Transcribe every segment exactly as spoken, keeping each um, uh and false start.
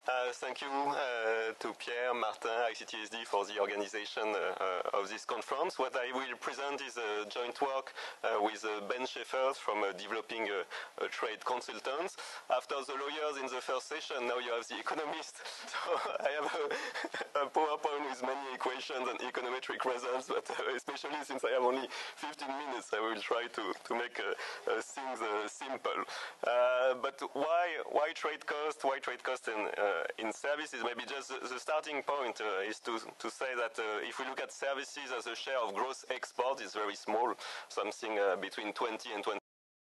Uh, thank you uh, to Pierre, Martin, I C T S D for the organization uh, uh, of this conference. What I will present is a joint work uh, with uh, Ben Schaeffer from uh, developing uh, uh, trade consultants. After the lawyers in the first session, now you have the economists. So I have a, a PowerPoint with many equations and econometric results, but uh, especially since I have only fifteen minutes, I will try to, to make uh, uh, things uh, simple. Uh, but why, why trade cost? Why trade cost in uh, in services? Maybe just the, the starting point uh, is to, to say that uh, if we look at services as a share of gross export, it's very small, something uh, between twenty and twenty.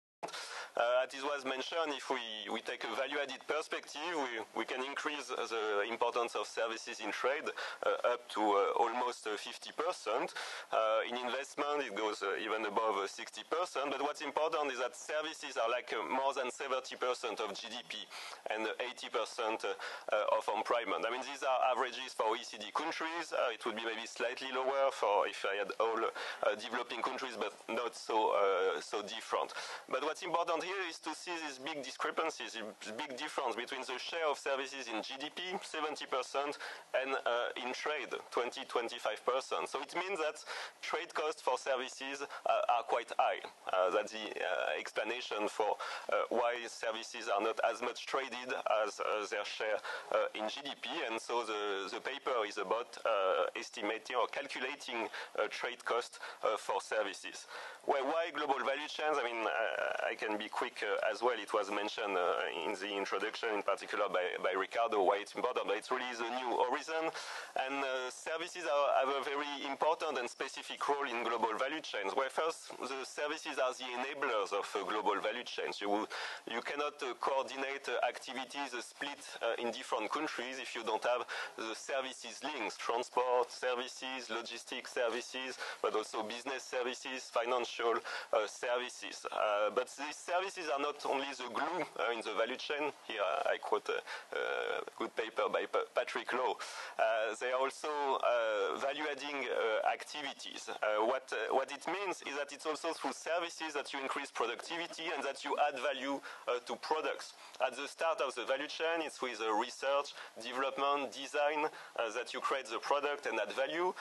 Uh, as it was mentioned, if we, we take a value-added perspective, we, we can increase the importance of services in trade uh, up to uh, almost uh, fifty percent. Uh, in investment, it goes uh, even above uh, sixty percent. But what's important is that services are like uh, more than seventy percent of G D P and uh, eighty percent uh, uh, of employment. I mean, these are averages for O E C D countries. Uh, it would be maybe slightly lower for if I had all uh, developing countries, but not so, uh, so different. But what's important here is to see these big discrepancies, this big difference between the share of services in G D P, seventy percent, and uh, in trade, twenty to twenty-five percent. So it means that trade costs for services uh, are quite high. Uh, that's the uh, explanation for uh, why services are not as much traded as uh, their share uh, in G D P. And so the, the paper is about uh, estimating or calculating uh, trade cost uh, for services. Well, why global value chains? I mean, uh, I can be quick uh, as well. It was mentioned uh, in the introduction, in particular by, by Ricardo, why it's important, but it's really the new horizon. And uh, services are, have a very important and specific role in global value chains, where first, the services are the enablers of uh, global value chains. You, you cannot uh, coordinate uh, activities uh, split uh, in different countries if you don't have the services links, transport services, logistics services, but also business services, financial uh, services. Uh, but these services are not only the glue uh, in the value chain. Here I quote a, a good paper by P Patrick Lowe. Uh, they are also uh, value-adding uh, activities. Uh, what, uh, what it means is that it's also through services that you increase productivity and that you add value uh, to products. At the start of the value chain, it's with uh, research, development, design uh, that you create the product and add value.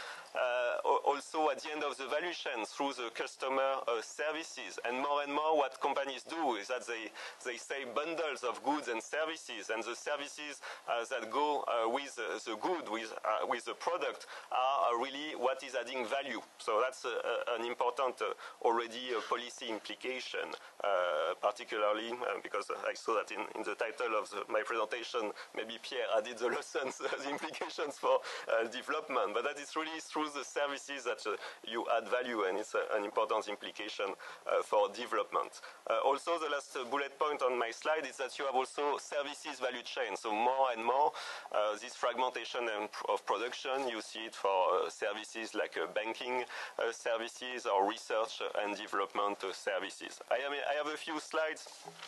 Uh, also at the end of the value chain through the customer uh, services. And more and more what companies do is that they, they say bundles of goods and services, and the services uh, that go uh, with uh, the good, with, uh, with the product, are uh, really what is adding value. So that's uh, uh, an important uh, already uh, policy implication, uh, particularly uh, because I saw that in, in the title of the, my presentation, maybe Pierre added the lessons, uh, the implications for uh, development, but that is really through the services that uh, you add value, and it's uh, an important implication uh, for development. Uh, also, the last uh, bullet point on my slide is that you have also services value chain. So more and more, uh, this fragmentation of production, you see it for uh, services like uh, banking uh, services or research and development uh, services. I, am, I have a few slides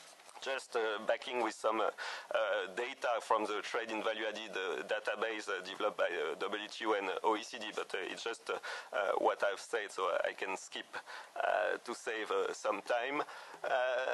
just uh, backing with some uh, uh, data from the trade in value-added uh, database uh, developed by uh, W T O and uh, O E C D, but uh, it's just uh, uh, what I've said, so I can skip uh, to save uh, some time. Uh,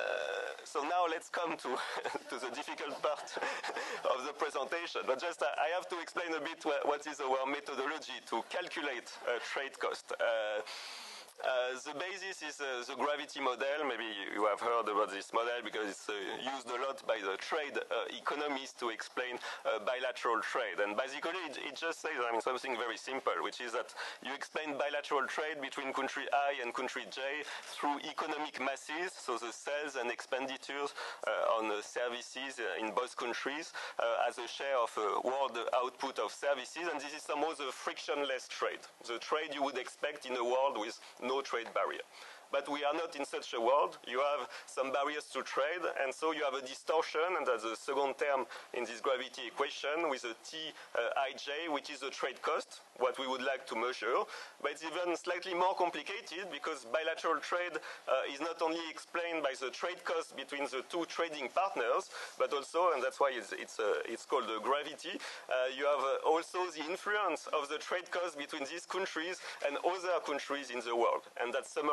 so now let's come to, to the difficult part of the presentation, but just uh, I have to explain a bit what, what is our methodology to calculate uh, trade cost. Uh, Uh, the basis is uh, the gravity model. Maybe you have heard about this model because it's uh, used a lot by the trade uh, economists to explain uh, bilateral trade. And basically it, it just says, I mean, something very simple, which is that you explain bilateral trade between country I and country J through economic masses, so the sales and expenditures uh, on uh, services uh, in both countries uh, as a share of uh, world output of services. And this is somehow the frictionless trade, the trade you would expect in a world with no trade barrier. But we are not in such a world. You have some barriers to trade, and so you have a distortion, and that's the second term in this gravity equation with a T uh, ij, which is the trade cost, what we would like to measure. But it's even slightly more complicated because bilateral trade uh, is not only explained by the trade cost between the two trading partners, but also, and that's why it's, it's, uh, it's called uh, gravity, uh, you have uh, also the influence of the trade cost between these countries and other countries in the world. And that's summarized by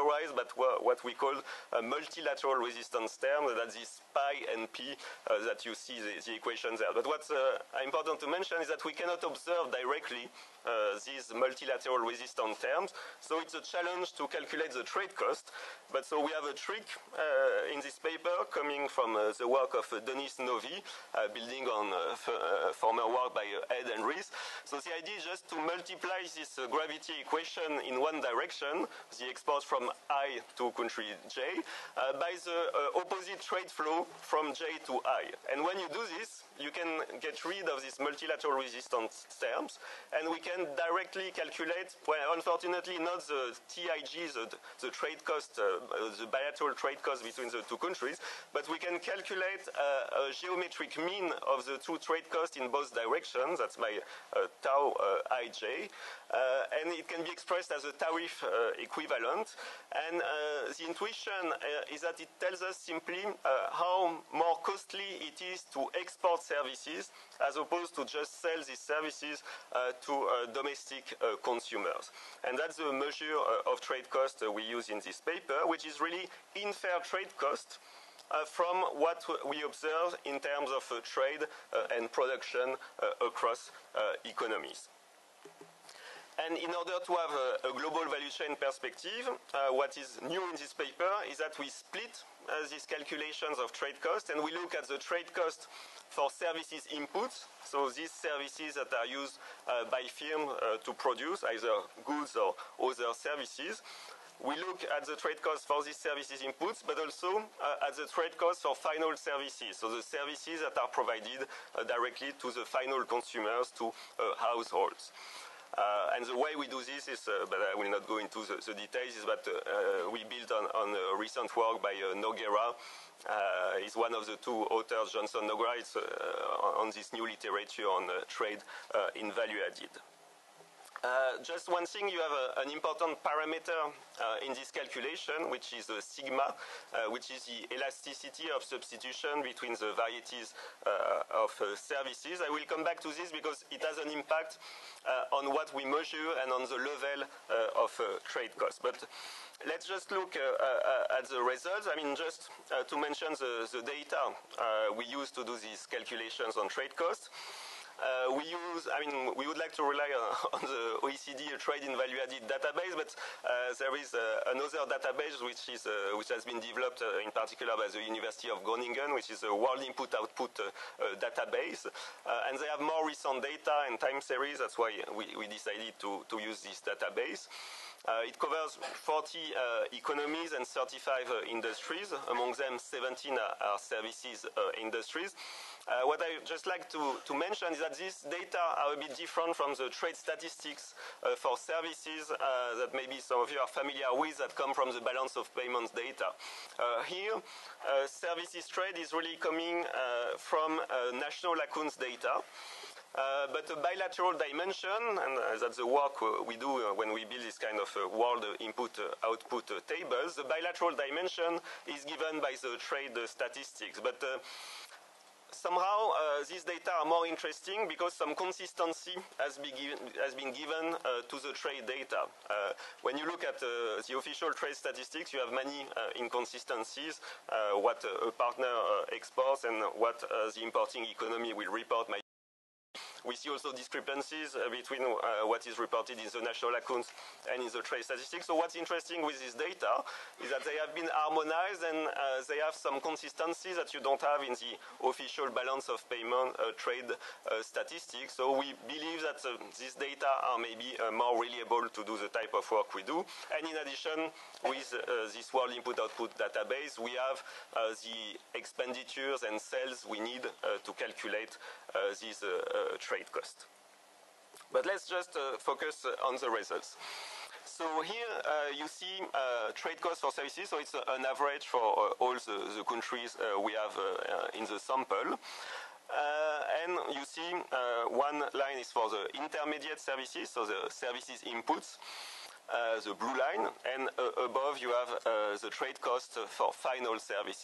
that what we call a multilateral resistance term, that's this pi and p uh, that you see the, the equations there. But what's uh, important to mention is that we cannot observe directly uh, these multilateral resistance terms, so it's a challenge to calculate the trade cost. But so we have a trick uh, in this paper coming from uh, the work of uh, Denis Novi, uh, building on uh, f uh, former work by uh, Ed and Rees. So the idea is just to multiply this uh, gravity equation in one direction, the export from I to country J, uh, by the uh, opposite trade flow from J to I. And when you do this, you can get rid of these multilateral resistance terms, and we can directly calculate, well, unfortunately not the T I G, the, the trade cost, uh, the bilateral trade cost between the two countries, but we can calculate uh, a geometric mean of the two trade costs in both directions. That's my uh, tau uh, ij, uh, and it can be expressed as a tariff uh, equivalent. And uh, the intuition uh, is that it tells us simply uh, how more costly it is to export services as opposed to just sell these services uh, to uh, domestic uh, consumers. And that's the measure uh, of trade cost uh, we use in this paper, which is really unfair trade cost uh, from what we observe in terms of uh, trade uh, and production uh, across uh, economies. And in order to have a, a global value chain perspective, uh, what is new in this paper is that we split uh, these calculations of trade cost, and we look at the trade cost for services inputs, so these services that are used uh, by firms uh, to produce either goods or other services. We look at the trade cost for these services inputs, but also uh, at the trade cost for final services, so the services that are provided uh, directly to the final consumers, to uh, households. Uh, and the way we do this is, uh, but I will not go into the, the details, is that uh, we built on, on a recent work by uh, Nogueira. Uh, he's one of the two authors, Johnson Nogueira, it's, uh, on this new literature on uh, trade uh, in value added. Uh, just one thing, you have a, an important parameter uh, in this calculation, which is the sigma, uh, which is the elasticity of substitution between the varieties uh, of uh, services. I will come back to this because it has an impact uh, on what we measure and on the level uh, of uh, trade costs. But let's just look uh, uh, at the results. I mean, just uh, to mention the, the data uh, we use to do these calculations on trade costs. Uh, we use, I mean, we would like to rely on, on the O E C D Trade in Value Added database, but uh, there is uh, another database which is uh, which has been developed uh, in particular by the University of Groningen, which is a World Input Output uh, uh, database, uh, and they have more recent data and time series. That's why we, we decided to to use this database. Uh, it covers forty uh, economies and thirty-five uh, industries. Among them, seventeen are, are services uh, industries. Uh, what I just like to, to mention is that these data are a bit different from the trade statistics uh, for services uh, that maybe some of you are familiar with, that come from the balance of payments data. Uh, here, uh, services trade is really coming uh, from uh, national accounts data. Uh, but a bilateral dimension, and uh, that's the work uh, we do uh, when we build this kind of uh, world input-output uh, uh, tables. The bilateral dimension is given by the trade uh, statistics. But uh, somehow uh, these data are more interesting because some consistency has been given, has been given uh, to the trade data. Uh, when you look at uh, the official trade statistics, you have many uh, inconsistencies, uh, what uh, a partner uh, exports and what uh, the importing economy will report. We see also discrepancies uh, between uh, what is reported in the national accounts and in the trade statistics. So what's interesting with this data is that they have been harmonized, and uh, they have some consistencies that you don't have in the official balance of payment uh, trade uh, statistics. So we believe that uh, these data are maybe uh, more reliable to do the type of work we do. And in addition, with uh, this World Input-Output database, we have uh, the expenditures and sales we need uh, to calculate uh, these uh, uh, trade cost. But let's just uh, focus uh, on the results. So here uh, you see uh, trade costs for services, so it's uh, an average for uh, all the, the countries uh, we have uh, uh, in the sample. Uh, and you see uh, one line is for the intermediate services, so the services inputs, uh, the blue line, and uh, above you have uh, the trade cost for final services.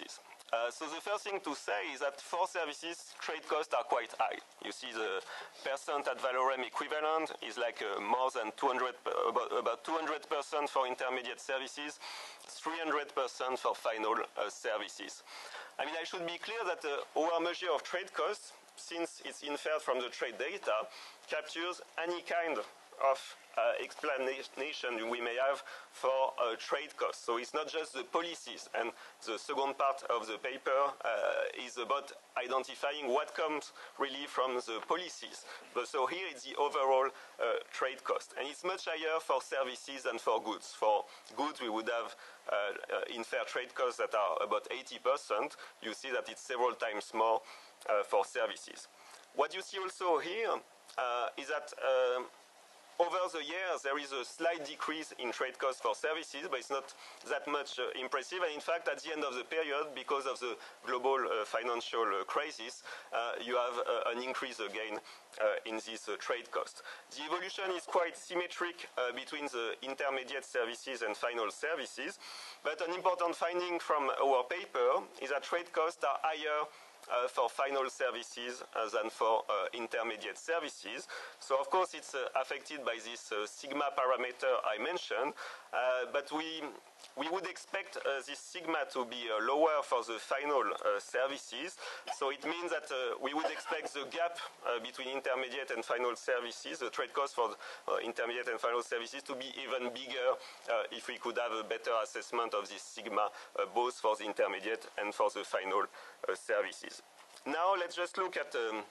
Uh, so the first thing to say is that for services, trade costs are quite high. You see the percent ad valorem equivalent is like uh, more than two hundred, about, about two hundred percent for intermediate services, three hundred percent for final uh, services. I mean, I should be clear that uh, our measure of trade costs, since it's inferred from the trade data, captures any kind of uh, explanation we may have for uh, trade costs. So it's not just the policies, and the second part of the paper uh, is about identifying what comes really from the policies. But so here it's the overall uh, trade cost, and it's much higher for services than for goods. For goods, we would have uh, uh, inferred trade costs that are about eighty percent. You see that it's several times more uh, for services. What you see also here uh, is that uh, over the years, there is a slight decrease in trade costs for services, but it's not that much uh, impressive. And in fact, at the end of the period, because of the global uh, financial uh, crisis, uh, you have uh, an increase again uh, in this uh, trade cost. The evolution is quite symmetric uh, between the intermediate services and final services, but an important finding from our paper is that trade costs are higher Uh, for final services uh, than for uh, intermediate services. So of course it's uh, affected by this uh, sigma parameter I mentioned, uh, but we we would expect uh, this sigma to be uh, lower for the final uh, services. So it means that uh, we would expect the gap uh, between intermediate and final services, the trade cost for the, uh, intermediate and final services, to be even bigger uh, if we could have a better assessment of this sigma, uh, both for the intermediate and for the final uh, services. Now let's just look at um,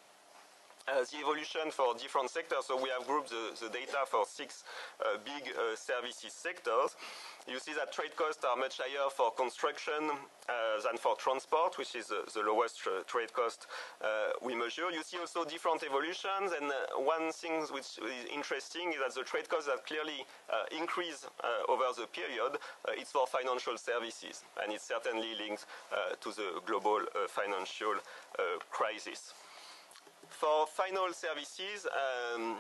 Uh, the evolution for different sectors. So we have grouped the, the data for six uh, big uh, services sectors. You see that trade costs are much higher for construction uh, than for transport, which is uh, the lowest uh, trade cost uh, we measure. You see also different evolutions, and uh, one thing which is interesting is that the trade costs that clearly uh, increase uh, over the period, uh, it's for financial services, and it's certainly linked uh, to the global uh, financial uh, crisis. For final services, um,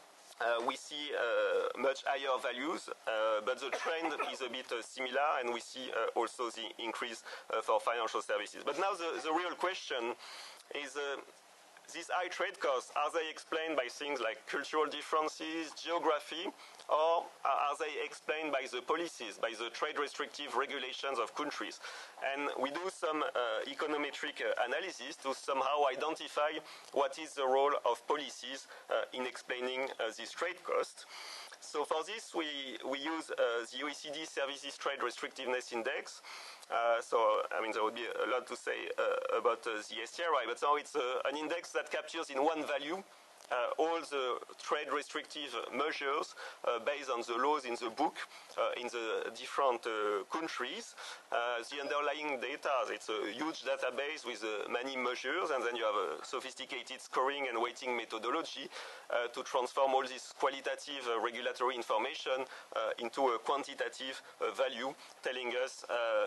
uh, we see uh, much higher values, uh, but the trend is a bit uh, similar, and we see uh, also the increase uh, for financial services. But now the, the real question is, uh, these high trade costs, are they explained by things like cultural differences, geography, or are they explained by the policies, by the trade restrictive regulations of countries? And we do some uh, econometric uh, analysis to somehow identify what is the role of policies uh, in explaining uh, this trade cost. So for this, we, we use uh, the O E C D Services Trade Restrictiveness Index. Uh, so, I mean, there would be a lot to say uh, about uh, the S T R I, but now it's uh, an index that captures in one value Uh, all the trade restrictive measures uh, based on the laws in the book uh, in the different uh, countries. Uh, the underlying data, it's a huge database with uh, many measures, and then you have a sophisticated scoring and weighting methodology uh, to transform all this qualitative uh, regulatory information uh, into a quantitative uh, value, telling us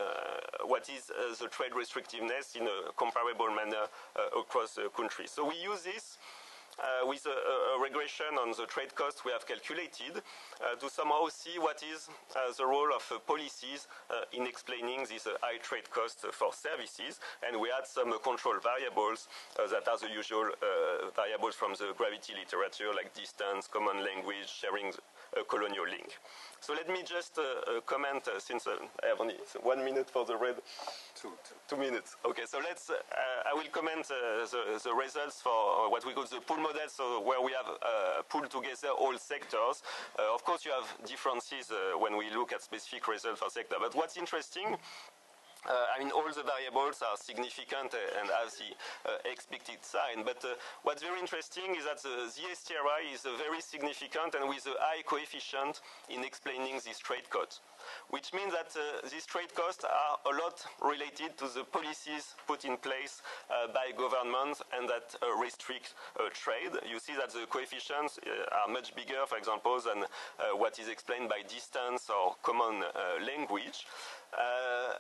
uh, what is uh, the trade restrictiveness in a comparable manner uh, across the countries. So we use this Uh, with a, a regression on the trade costs we have calculated uh, to somehow see what is uh, the role of uh, policies uh, in explaining this uh, high trade costs for services. And we had some uh, control variables uh, that are the usual uh, variables from the gravity literature, like distance, common language, sharing a colonial link. So let me just uh, uh, comment, uh, since uh, I have only one minute for the red. Two, two. two minutes. Okay, so let's, uh, I will comment uh, the, the results for what we call the pool model, so where we have uh, pulled together all sectors. Uh, of course, you have differences uh, when we look at specific results for sector, but what's interesting, Uh, I mean, all the variables are significant uh, and have the uh, expected sign. But uh, what's very interesting is that the, the S T R I is uh, very significant and with a high coefficient in explaining this trade cost, which means that uh, these trade costs are a lot related to the policies put in place uh, by governments and that uh, restrict uh, trade. You see that the coefficients uh, are much bigger, for example, than uh, what is explained by distance or common uh, language. Uh,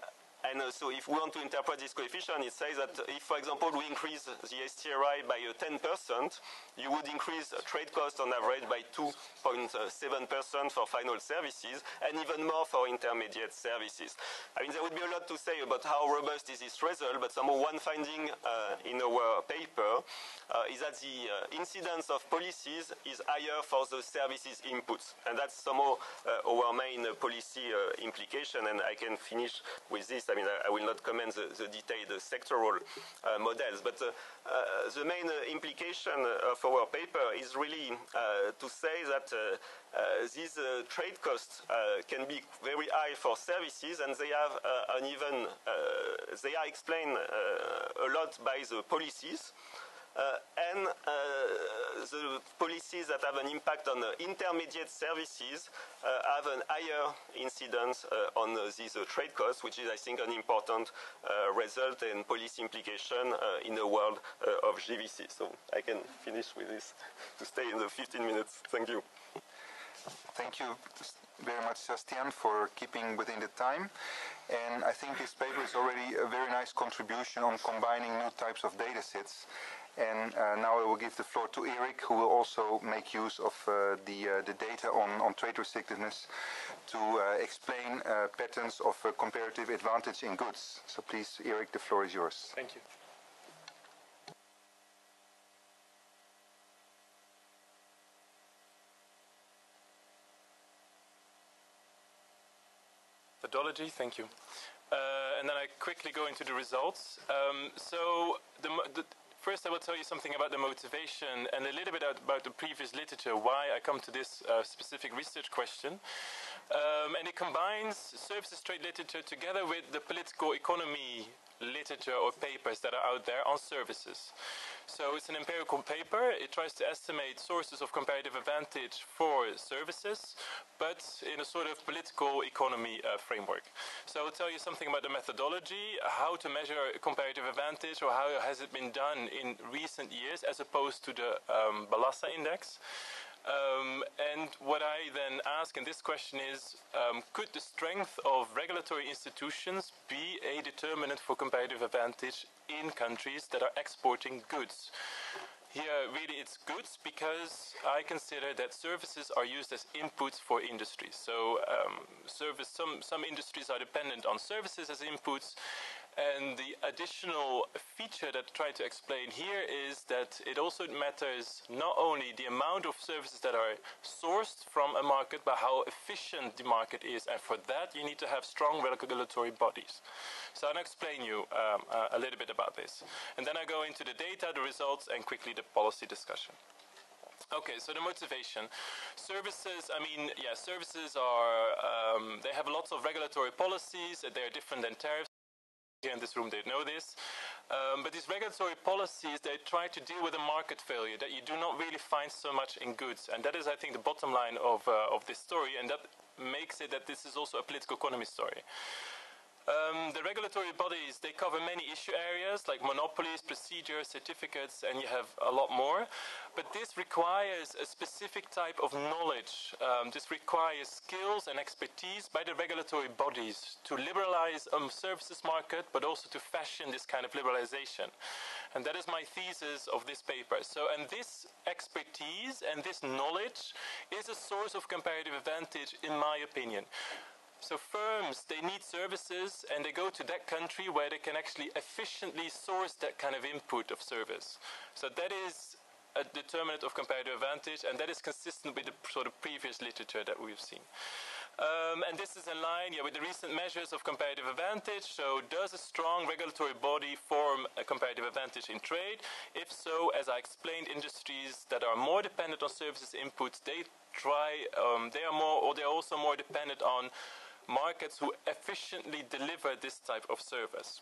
And uh, so if we want to interpret this coefficient, it says that if, for example, we increase the S T R I by uh, ten percent, you would increase uh, trade cost on average by two point seven percent for final services, and even more for intermediate services. I mean, there would be a lot to say about how robust is this result, but somehow one finding uh, in our paper uh, is that the uh, incidence of policies is higher for the services inputs, and that's somehow uh, our main uh, policy uh, implication, and I can finish with this. I mean, I, I will not comment the, the detailed uh, sectoral uh, models, but uh, uh, the main uh, implication of our paper is really uh, to say that uh, uh, these uh, trade costs uh, can be very high for services, and they have uh, an even, uh, they are explained uh, a lot by the policies. Uh, and uh, the policies that have an impact on uh, intermediate services uh, have a higher incidence uh, on uh, these uh, trade costs, which is, I think, an important uh, result and policy implication uh, in the world uh, of G V C. So I can finish with this to stay in the fifteen minutes. Thank you. Thank you very much, Sébastien, for keeping within the time. And I think this paper is already a very nice contribution on combining new types of data sets. And uh, now I will give the floor to Erik, who will also make use of uh, the, uh, the data on, on trade restrictiveness to uh, explain uh, patterns of uh, comparative advantage in goods. So please, Erik, the floor is yours. Thank you. Methodology, thank you. Uh, and then I quickly go into the results. Um, so the, the First, I will tell you something about the motivation and a little bit about the previous literature, why I come to this uh, specific research question. Um, and it combines services trade literature together with the political economy literature or papers that are out there on services. So it's an empirical paper. It tries to estimate sources of comparative advantage for services, but in a sort of political economy uh, framework. So I'll tell you something about the methodology, how to measure comparative advantage, or how has it been done in recent years as opposed to the um, Balassa index. Um, and what I then ask in this question is, um, could the strength of regulatory institutions be a determinant for comparative advantage in countries that are exporting goods? Here, really, it's goods because I consider that services are used as inputs for industries. So um, service, some, some industries are dependent on services as inputs. And the additional feature that I try to explain here is that it also matters not only the amount of services that are sourced from a market, but how efficient the market is. And for that, you need to have strong regulatory bodies. So I'll explain you um, uh, a little bit about this. And then I go into the data, the results, and quickly the policy discussion. Okay, so the motivation. Services, I mean, yeah, services are, um, they have lots of regulatory policies. They're different than tariffs. Here in this room, they know this. Um, but these regulatory policies, they try to deal with a market failure that you do not really find so much in goods. And that is, I think, the bottom line of, uh, of this story. And that makes it that this is also a political economy story. Um, the regulatory bodies, they cover many issue areas like monopolies, procedures, certificates, and you have a lot more. But this requires a specific type of knowledge. Um, this requires skills and expertise by the regulatory bodies to liberalize a um, services market, but also to fashion this kind of liberalization. And that is my thesis of this paper. So, and this expertise and this knowledge is a source of comparative advantage, in my opinion. So firms, they need services and they go to that country where they can actually efficiently source that kind of input of service. So that is a determinant of comparative advantage, and that is consistent with the sort of previous literature that we've seen. Um, and this is in line yeah, with the recent measures of comparative advantage. So does a strong regulatory body form a comparative advantage in trade? If so, as I explained, industries that are more dependent on services inputs, they try, um, they are more, or they're also more dependent on markets who efficiently deliver this type of service.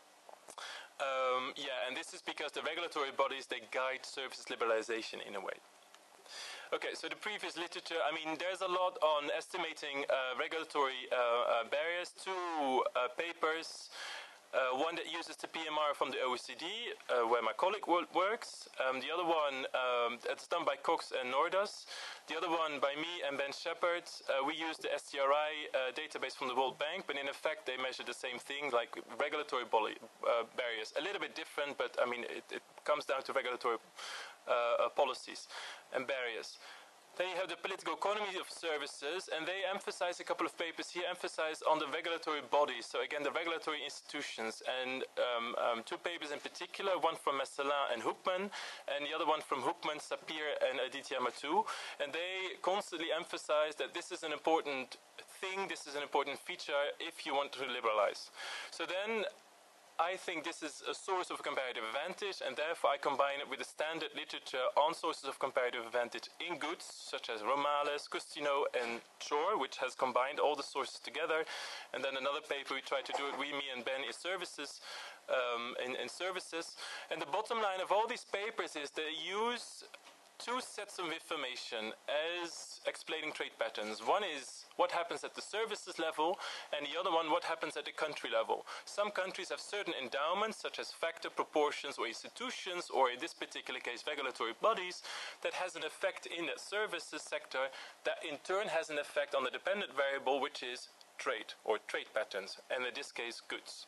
Um, yeah, and this is because the regulatory bodies, they guide services liberalization in a way. Okay, so the previous literature, I mean, there's a lot on estimating uh, regulatory uh, uh, barriers. Two uh, papers Uh, one that uses the P M R from the O E C D, uh, where my colleague works. Um, the other one um, that's done by Cox and Nordas. The other one by me and Ben Shepherd. Uh, we use the S T R I uh, database from the World Bank, but in effect they measure the same thing, like regulatory uh, barriers. A little bit different, but I mean it, it comes down to regulatory uh, policies and barriers. Then you have the political economy of services, and they emphasize, a couple of papers here emphasize on the regulatory bodies. So again, the regulatory institutions, and um, um, two papers in particular, one from Messelin and Hoekman, and the other one from Hoekman, Sapir, and Aditya Mathur. And they constantly emphasize that this is an important thing, this is an important feature if you want to liberalize. So then, I think this is a source of comparative advantage, and therefore I combine it with the standard literature on sources of comparative advantage in goods, such as Romales, Custino, and Chor, which has combined all the sources together. And then another paper we try to do it, we, me, and Ben, is services, um, in, in services. And the bottom line of all these papers is they use two sets of information as explaining trade patterns. One is what happens at the services level, and the other one, what happens at the country level. Some countries have certain endowments, such as factor, proportions, or institutions, or in this particular case, regulatory bodies, that has an effect in the services sector that in turn has an effect on the dependent variable, which is trade, or trade patterns, and in this case, goods.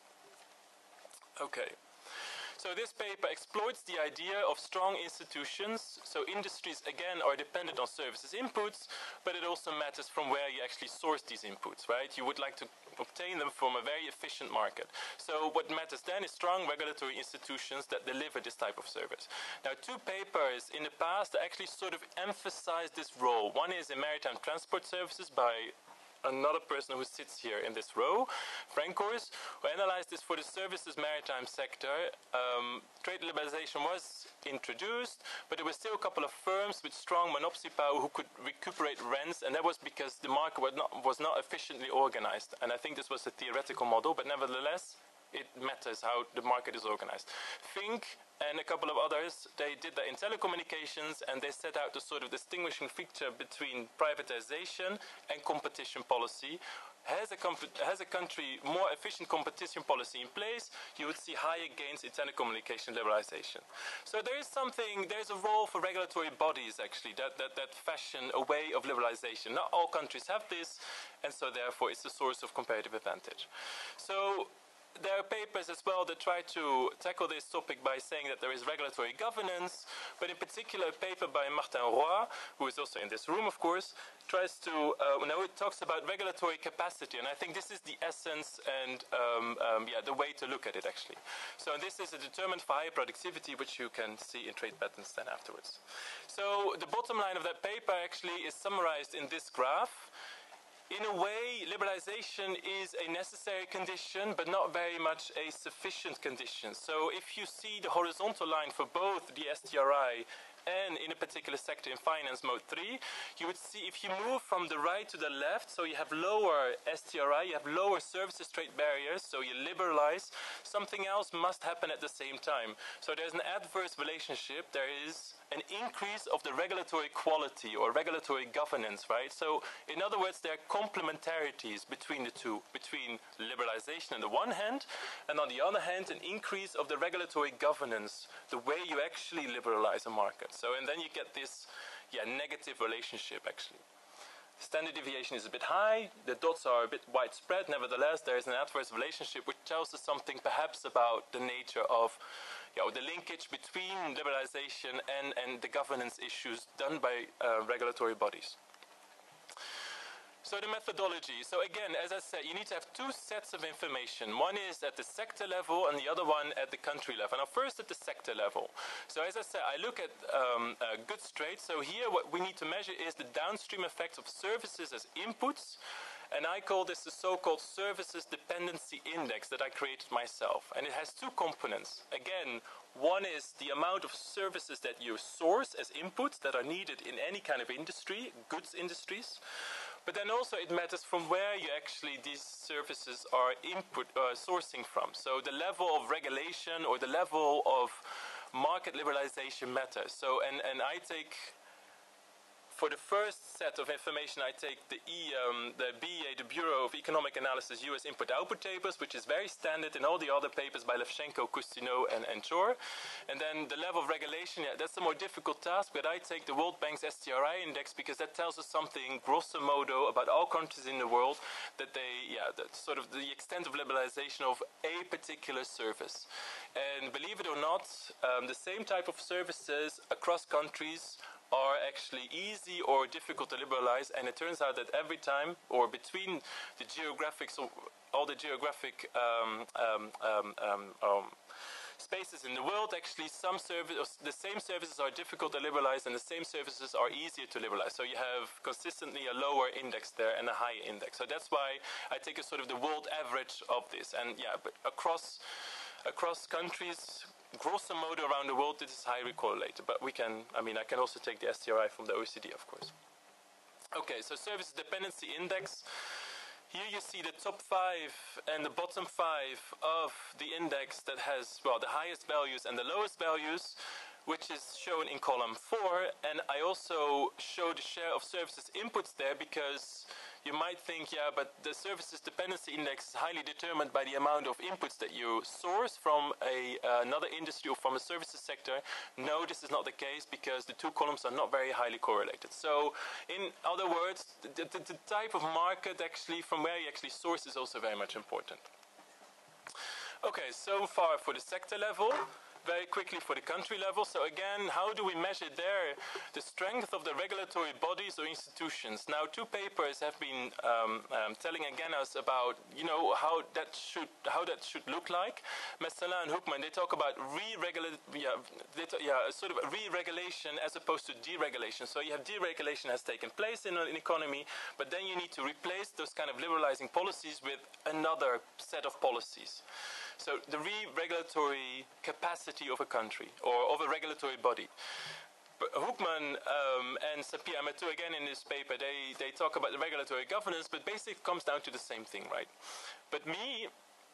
Okay. So this paper exploits the idea of strong institutions. So industries, again, are dependent on services inputs, but it also matters from where you actually source these inputs, right? You would like to obtain them from a very efficient market. So what matters then is strong regulatory institutions that deliver this type of service. Now, two papers in the past actually sort of emphasize this role. One is in maritime transport services by another person who sits here in this row, Francois, who analyzed this for the services maritime sector. Um, trade liberalization was introduced, but there were still a couple of firms with strong monopoly power who could recuperate rents, and that was because the market was not, was not efficiently organized. And I think this was a theoretical model, but nevertheless, it matters how the market is organized. Fink and a couple of others, they did that in telecommunications, and they set out the sort of distinguishing feature between privatization and competition policy. Has a, has a country more efficient competition policy in place, you would see higher gains in telecommunication liberalization. So there is something, there's a role for regulatory bodies actually that, that, that fashion a way of liberalization. Not all countries have this, and so therefore it's a source of comparative advantage. So there are papers as well that try to tackle this topic by saying that there is regulatory governance, but in particular a paper by Martin Roy, who is also in this room of course, tries to, uh, now it talks about regulatory capacity, and I think this is the essence and um, um, yeah, the way to look at it actually. So this is a determinant for higher productivity, which you can see in trade patterns then afterwards. So the bottom line of that paper actually is summarized in this graph. In a way, liberalization is a necessary condition, but not very much a sufficient condition. So if you see the horizontal line for both the S T R I and in a particular sector in finance mode three, you would see if you move from the right to the left, so you have lower S T R I, you have lower services trade barriers, so you liberalize, something else must happen at the same time. So there's an adverse relationship, there is an increase of the regulatory quality or regulatory governance, right? So in other words, there are complementarities between the two, between liberalization on the one hand, and on the other hand, an increase of the regulatory governance, the way you actually liberalize a market. So, and then you get this, yeah, negative relationship actually. Standard deviation is a bit high, the dots are a bit widespread, nevertheless there is an adverse relationship which tells us something perhaps about the nature of, you know, the linkage between liberalization and, and the governance issues done by uh, regulatory bodies. So the methodology. So again, as I said, you need to have two sets of information. One is at the sector level and the other one at the country level. Now first at the sector level. So as I said, I look at um, uh, goods trade. So here what we need to measure is the downstream effects of services as inputs. And I call this the so-called services dependency index that I created myself. And it has two components. Again, one is the amount of services that you source as inputs that are needed in any kind of industry, goods industries. But then also it matters from where you actually these services are input uh, sourcing from. So the level of regulation or the level of market liberalization matters. So and, and I take for the first set of information, I take the, e, um, the B E A, the Bureau of Economic Analysis U S input-output tables, which is very standard in all the other papers by Levchenko, Cousineau, and, and Chor. And then the level of regulation, yeah, that's the more difficult task, but I take the World Bank's S T R I index because that tells us something grosso modo about all countries in the world, that they, yeah, that sort of the extent of liberalization of a particular service. And believe it or not, um, the same type of services across countries are actually easy or difficult to liberalize, and it turns out that every time, or between the geographic, so all the geographic um, um, um, um, um, spaces in the world, actually some services, the same services are difficult to liberalize and the same services are easier to liberalize. So you have consistently a lower index there and a higher index. So that's why I take a sort of the world average of this. And yeah, but across, across countries, grosso modo around the world, this is highly correlated. But we can, I mean, I can also take the S T R I from the O E C D, of course. Okay, so service dependency index. Here you see the top five and the bottom five of the index that has, well, the highest values and the lowest values, which is shown in column four. And I also show the share of services inputs there because you might think, yeah, but the services dependency index is highly determined by the amount of inputs that you source from a, uh, another industry or from a services sector. No, this is not the case because the two columns are not very highly correlated. So in other words, the, the, the type of market actually from where you actually source is also very much important. Okay, so far for the sector level. Very quickly for the country level. So again, how do we measure there the strength of the regulatory bodies or institutions? Now, two papers have been um, um, telling again us about, you know, how that should how that should look like. Messelin and Hoekman, they talk about re-regulation, yeah, yeah, sort of re-regulation as opposed to deregulation. So you have deregulation has taken place in an economy, but then you need to replace those kind of liberalizing policies with another set of policies. So the re-regulatory capacity of a country or of a regulatory body. Hoekman um, and Sapir-Amatou again in this paper, they, they talk about the regulatory governance, but basically it comes down to the same thing, right? But me,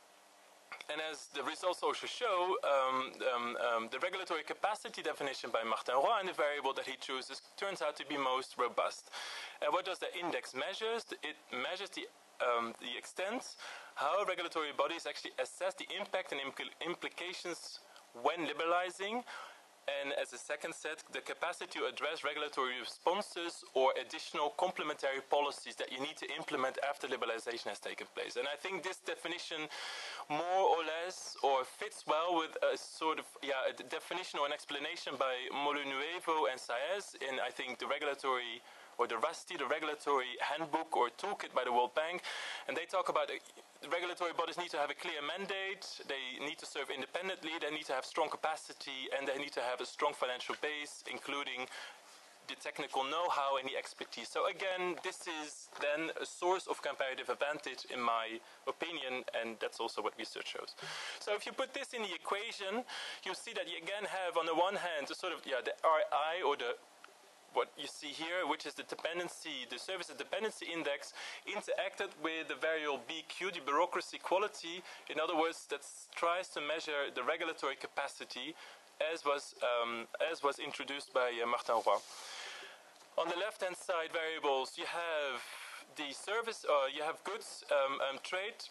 and as the results also show, um, um, um, the regulatory capacity definition by Martin Roy and the variable that he chooses turns out to be most robust. And what does the index measure? It measures the Um, the extent how regulatory bodies actually assess the impact and impl implications when liberalizing, and as a second set, the capacity to address regulatory responses or additional complementary policies that you need to implement after liberalization has taken place. And I think this definition more or less or fits well with a sort of yeah a definition or an explanation by Molinuevo and Saez in I think the regulatory or the RUSTI, the Regulatory Handbook or Toolkit by the World Bank. And they talk about uh, the regulatory bodies need to have a clear mandate, they need to serve independently, they need to have strong capacity, and they need to have a strong financial base, including the technical know-how and the expertise. So again, this is then a source of comparative advantage in my opinion, and that's also what research shows. So if you put this in the equation, you see that you again have on the one hand the sort of, yeah, the R I or the what you see here, which is the dependency, the services dependency index, interacted with the variable B Q, the bureaucracy quality. In other words, that tries to measure the regulatory capacity, as was um, as was introduced by uh, Martin Roy. On the left-hand side variables, you have the service, uh, you have goods, um, um, trade.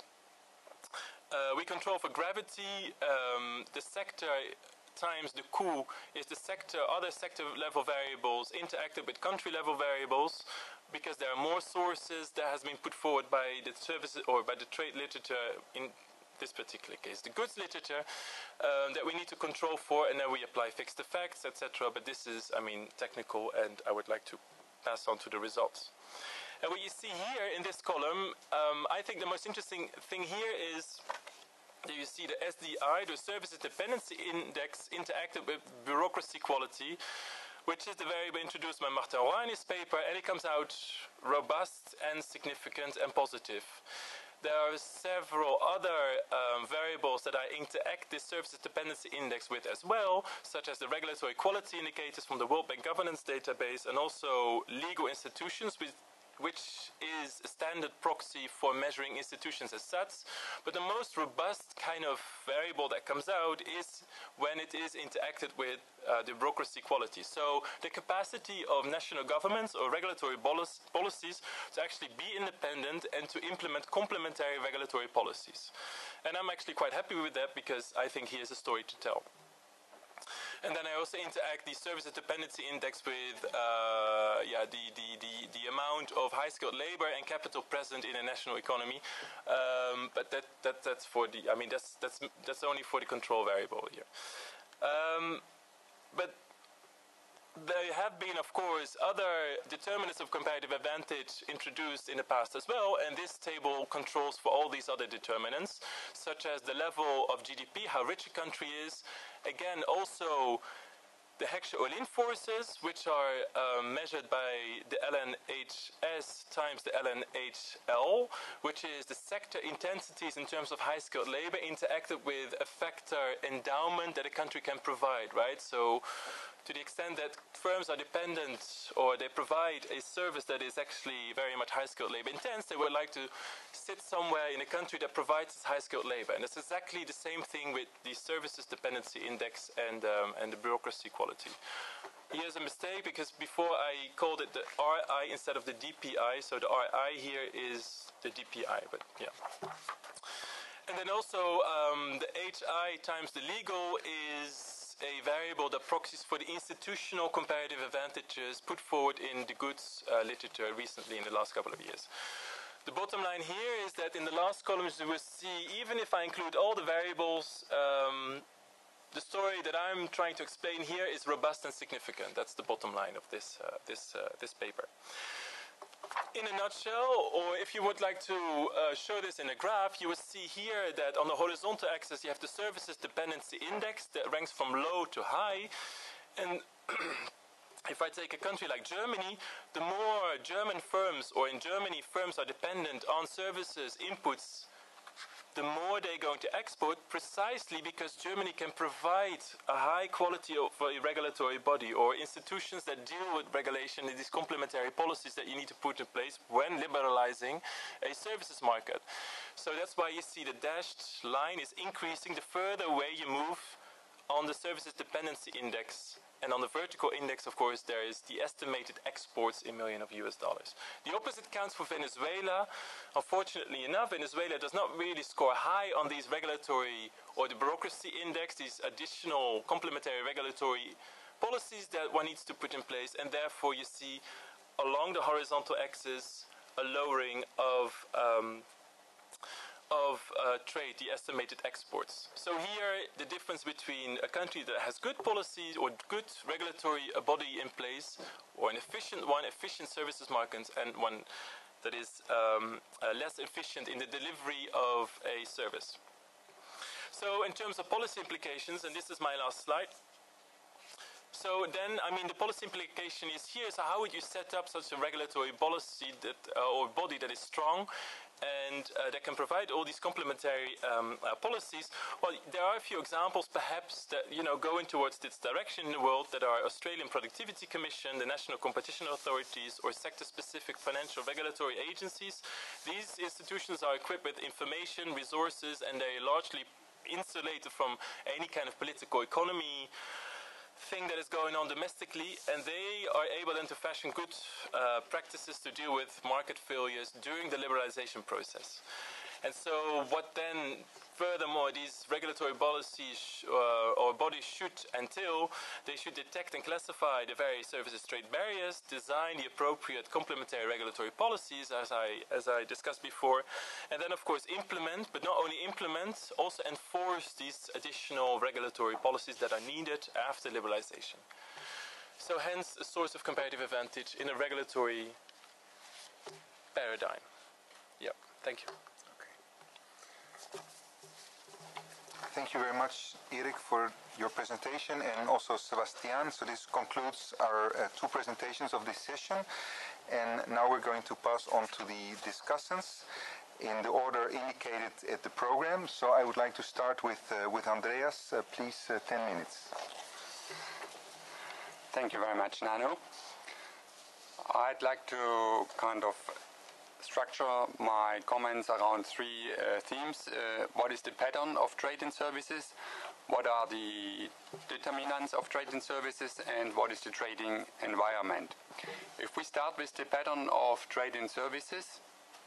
Uh, we control for gravity, um, the sector times the coût is the sector, other sector level variables interacted with country level variables, because there are more sources that has been put forward by the services or by the trade literature in this particular case. The goods literature um, that we need to control for, and then we apply fixed effects, et cetera. But this is, I mean, technical, and I would like to pass on to the results. And what you see here in this column, um, I think the most interesting thing here is you see the S D I, the Services Dependency Index, interacted with bureaucracy quality, which is the variable introduced by Martin Roy in his paper, and it comes out robust and significant and positive. There are several other um, variables that I interact this Services Dependency Index with as well, such as the regulatory quality indicators from the World Bank Governance Database, and also legal institutions, which which is a standard proxy for measuring institutions as such. But the most robust kind of variable that comes out is when it is interacted with uh, the bureaucracy quality. So the capacity of national governments or regulatory policies to actually be independent and to implement complementary regulatory policies. And I'm actually quite happy with that because I think he has a story to tell. And then I also interact the services dependency index with uh, yeah, the, the, the, the amount of high-skilled labor and capital present in a national economy. Um, but that, that, that's for the, I mean, that's, that's, that's only for the control variable here. Um, but there have been, of course, other determinants of comparative advantage introduced in the past as well, and this table controls for all these other determinants, such as the level of G D P, how rich a country is. Again, also the Heckscher-Ohlin forces, which are uh, measured by the L N H S times the L N H L, which is the sector intensities in terms of high-skilled labor interacted with a factor endowment that a country can provide, right? So to the extent that firms are dependent or they provide a service that is actually very much high-skilled labor intense, they would like to sit somewhere in a country that provides this high-skilled labor. And it's exactly the same thing with the services dependency index and, um, and the bureaucracy quality. Here's a mistake because before I called it the R I instead of the D P I, so the R I here is the D P I, but yeah. And then also um, the H I times the legal is a variable that proxies for the institutional comparative advantages put forward in the goods uh, literature recently in the last couple of years. The bottom line here is that in the last columns you will see, even if I include all the variables, um, the story that I'm trying to explain here is robust and significant. That's the bottom line of this, uh, this, uh, this paper. In a nutshell, or if you would like to uh, show this in a graph, you will see here that on the horizontal axis you have the services dependency index that ranks from low to high. And if I take a country like Germany, the more German firms, or in Germany firms are dependent on services inputs, the more they're going to export, precisely because Germany can provide a high quality of a regulatory body or institutions that deal with regulation and these complementary policies that you need to put in place when liberalizing a services market. So that's why you see the dashed line is increasing the further away you move on the services dependency index. And on the vertical index, of course, there is the estimated exports in million of U S dollars. The opposite counts for Venezuela. Unfortunately enough, Venezuela does not really score high on these regulatory or the bureaucracy index, these additional complementary regulatory policies that one needs to put in place. And therefore, you see along the horizontal axis a lowering of um, of uh, trade, the estimated exports. So here, the difference between a country that has good policies or good regulatory uh, body in place, or an efficient one, efficient services market, and one that is um, uh, less efficient in the delivery of a service. So in terms of policy implications, and this is my last slide, so then, I mean, the policy implication is here, so how would you set up such a regulatory policy that, uh, or body that is strong and uh, that can provide all these complementary um, uh, policies? Well, there are a few examples perhaps that, you know, going towards this direction in the world that are Australian Productivity Commission, the National Competition Authorities, or sector-specific financial regulatory agencies. These institutions are equipped with information, resources, and they're largely insulated from any kind of political economy thing that is going on domestically, and they are able then to fashion good uh, practices to deal with market failures during the liberalization process. And so what then, furthermore, these regulatory policies uh, or bodies should entail, they should detect and classify the various services trade barriers, design the appropriate complementary regulatory policies, as I, as I discussed before, and then, of course, implement, but not only implement, also enforce these additional regulatory policies that are needed after liberalization. So hence, a source of comparative advantage in a regulatory paradigm. Yeah, thank you. Thank you very much, Erik, for your presentation, and also Sébastien. So this concludes our uh, two presentations of this session, and now we're going to pass on to the discussants in the order indicated at the program. So I would like to start with uh, with Andreas. Uh, please, uh, ten minutes. Thank you very much, Nanno. I'd like to kind of structure my comments around three uh, themes. Uh, what is the pattern of trade in services? What are the determinants of trade in services? And what is the trading environment? If we start with the pattern of trade in services,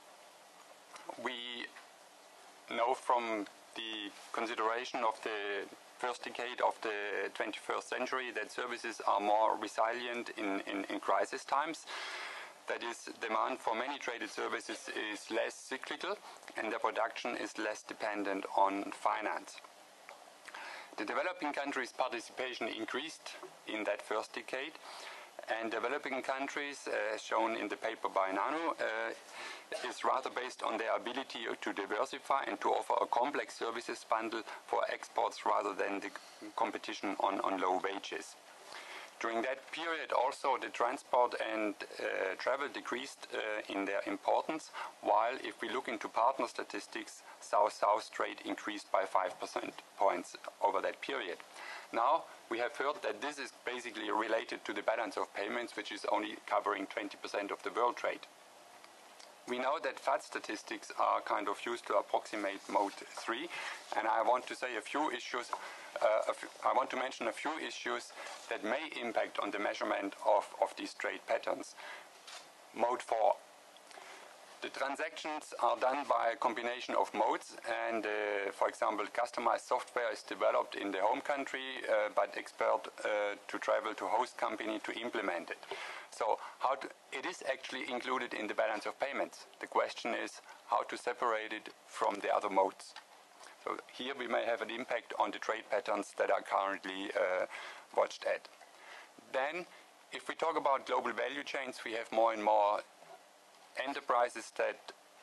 we know from the consideration of the first decade of the twenty-first century that services are more resilient in, in, in crisis times. That is, demand for many traded services is less cyclical and their production is less dependent on finance. The developing countries' participation increased in that first decade, and developing countries, as uh, shown in the paper by Nanno, uh, is rather based on their ability to diversify and to offer a complex services bundle for exports rather than the competition on, on low wages. During that period also the transport and uh, travel decreased uh, in their importance, while if we look into partner statistics, South-South trade increased by five percent points over that period. Now we have heard that this is basically related to the balance of payments, which is only covering twenty percent of the world trade. We know that F A T statistics are kind of used to approximate mode three, and I want to say a few issues, uh, a few, I want to mention a few issues that may impact on the measurement of, of these trade patterns. Mode four. The transactions are done by a combination of modes, and uh, for example, customized software is developed in the home country, uh, but expert uh, to travel to host company to implement it. So how to, it is actually included in the balance of payments. The question is how to separate it from the other modes. So here we may have an impact on the trade patterns that are currently uh, watched at. Then, if we talk about global value chains, we have more and more enterprises that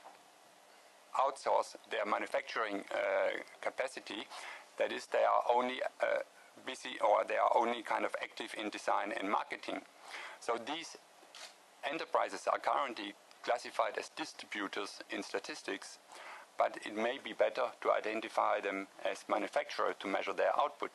outsource their manufacturing uh, capacity. That is, they are only uh, busy, or they are only kind of active in design and marketing. So these enterprises are currently classified as distributors in statistics, but it may be better to identify them as manufacturers to measure their output.